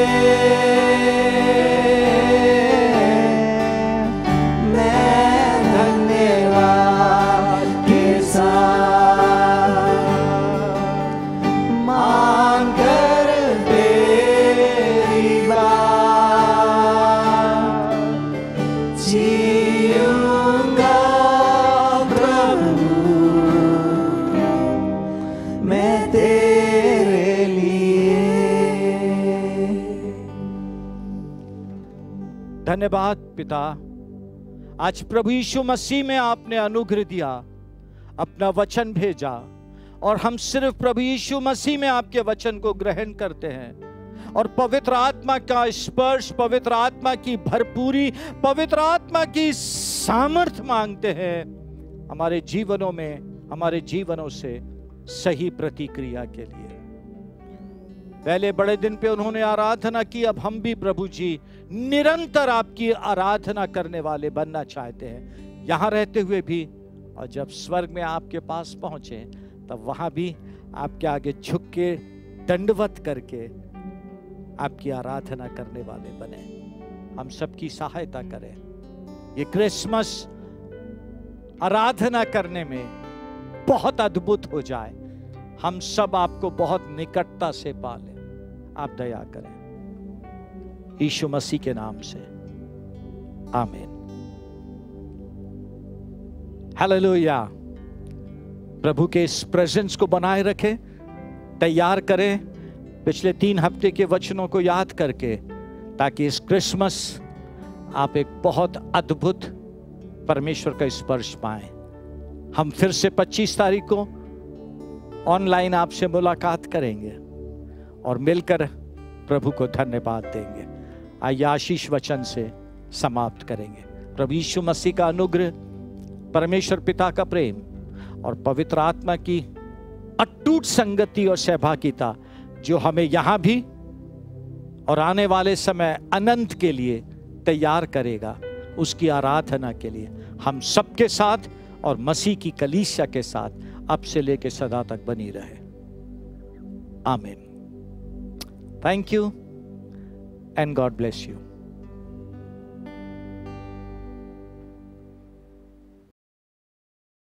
धन्यवाद पिता, आज प्रभु यीशु मसीह में आपने अनुग्रह दिया, अपना वचन भेजा और हम सिर्फ प्रभु यीशु मसीह में आपके वचन को ग्रहण करते हैं और पवित्र आत्मा का स्पर्श, पवित्र आत्मा की भरपूरी, पवित्र आत्मा की सामर्थ्य मांगते हैं हमारे जीवनों में, हमारे जीवनों से सही प्रतिक्रिया के लिए। पहले बड़े दिन पे उन्होंने आराधना की, अब हम भी प्रभु जी निरंतर आपकी आराधना करने वाले बनना चाहते हैं, यहाँ रहते हुए भी, और जब स्वर्ग में आपके पास पहुंचे तब वहां भी आपके आगे झुक के दंडवत करके आपकी आराधना करने वाले बने। हम सबकी सहायता करें, ये क्रिसमस आराधना करने में बहुत अद्भुत हो जाए, हम सब आपको बहुत निकटता से पालें। आप दया करें यीशु मसीह के नाम से, आमीन। हालेलुया। प्रभु के इस प्रेजेंस को बनाए रखें, तैयार करें पिछले 3 हफ्ते के वचनों को याद करके, ताकि इस क्रिसमस आप एक बहुत अद्भुत परमेश्वर का स्पर्श पाएं। हम फिर से 25 तारीख को ऑनलाइन आपसे मुलाकात करेंगे और मिलकर प्रभु को धन्यवाद देंगे। आइए आशीष वचन से समाप्त करेंगे। प्रभु यीशु मसीह का अनुग्रह, परमेश्वर पिता का प्रेम और पवित्र आत्मा की अटूट संगति और सहभागिता, जो हमें यहाँ भी और आने वाले समय अनंत के लिए तैयार करेगा, उसकी आराधना के लिए हम सबके साथ और मसीह की कलीसिया के साथ अब से लेकर सदा तक बनी रहे। आमीन। Thank you and God bless you.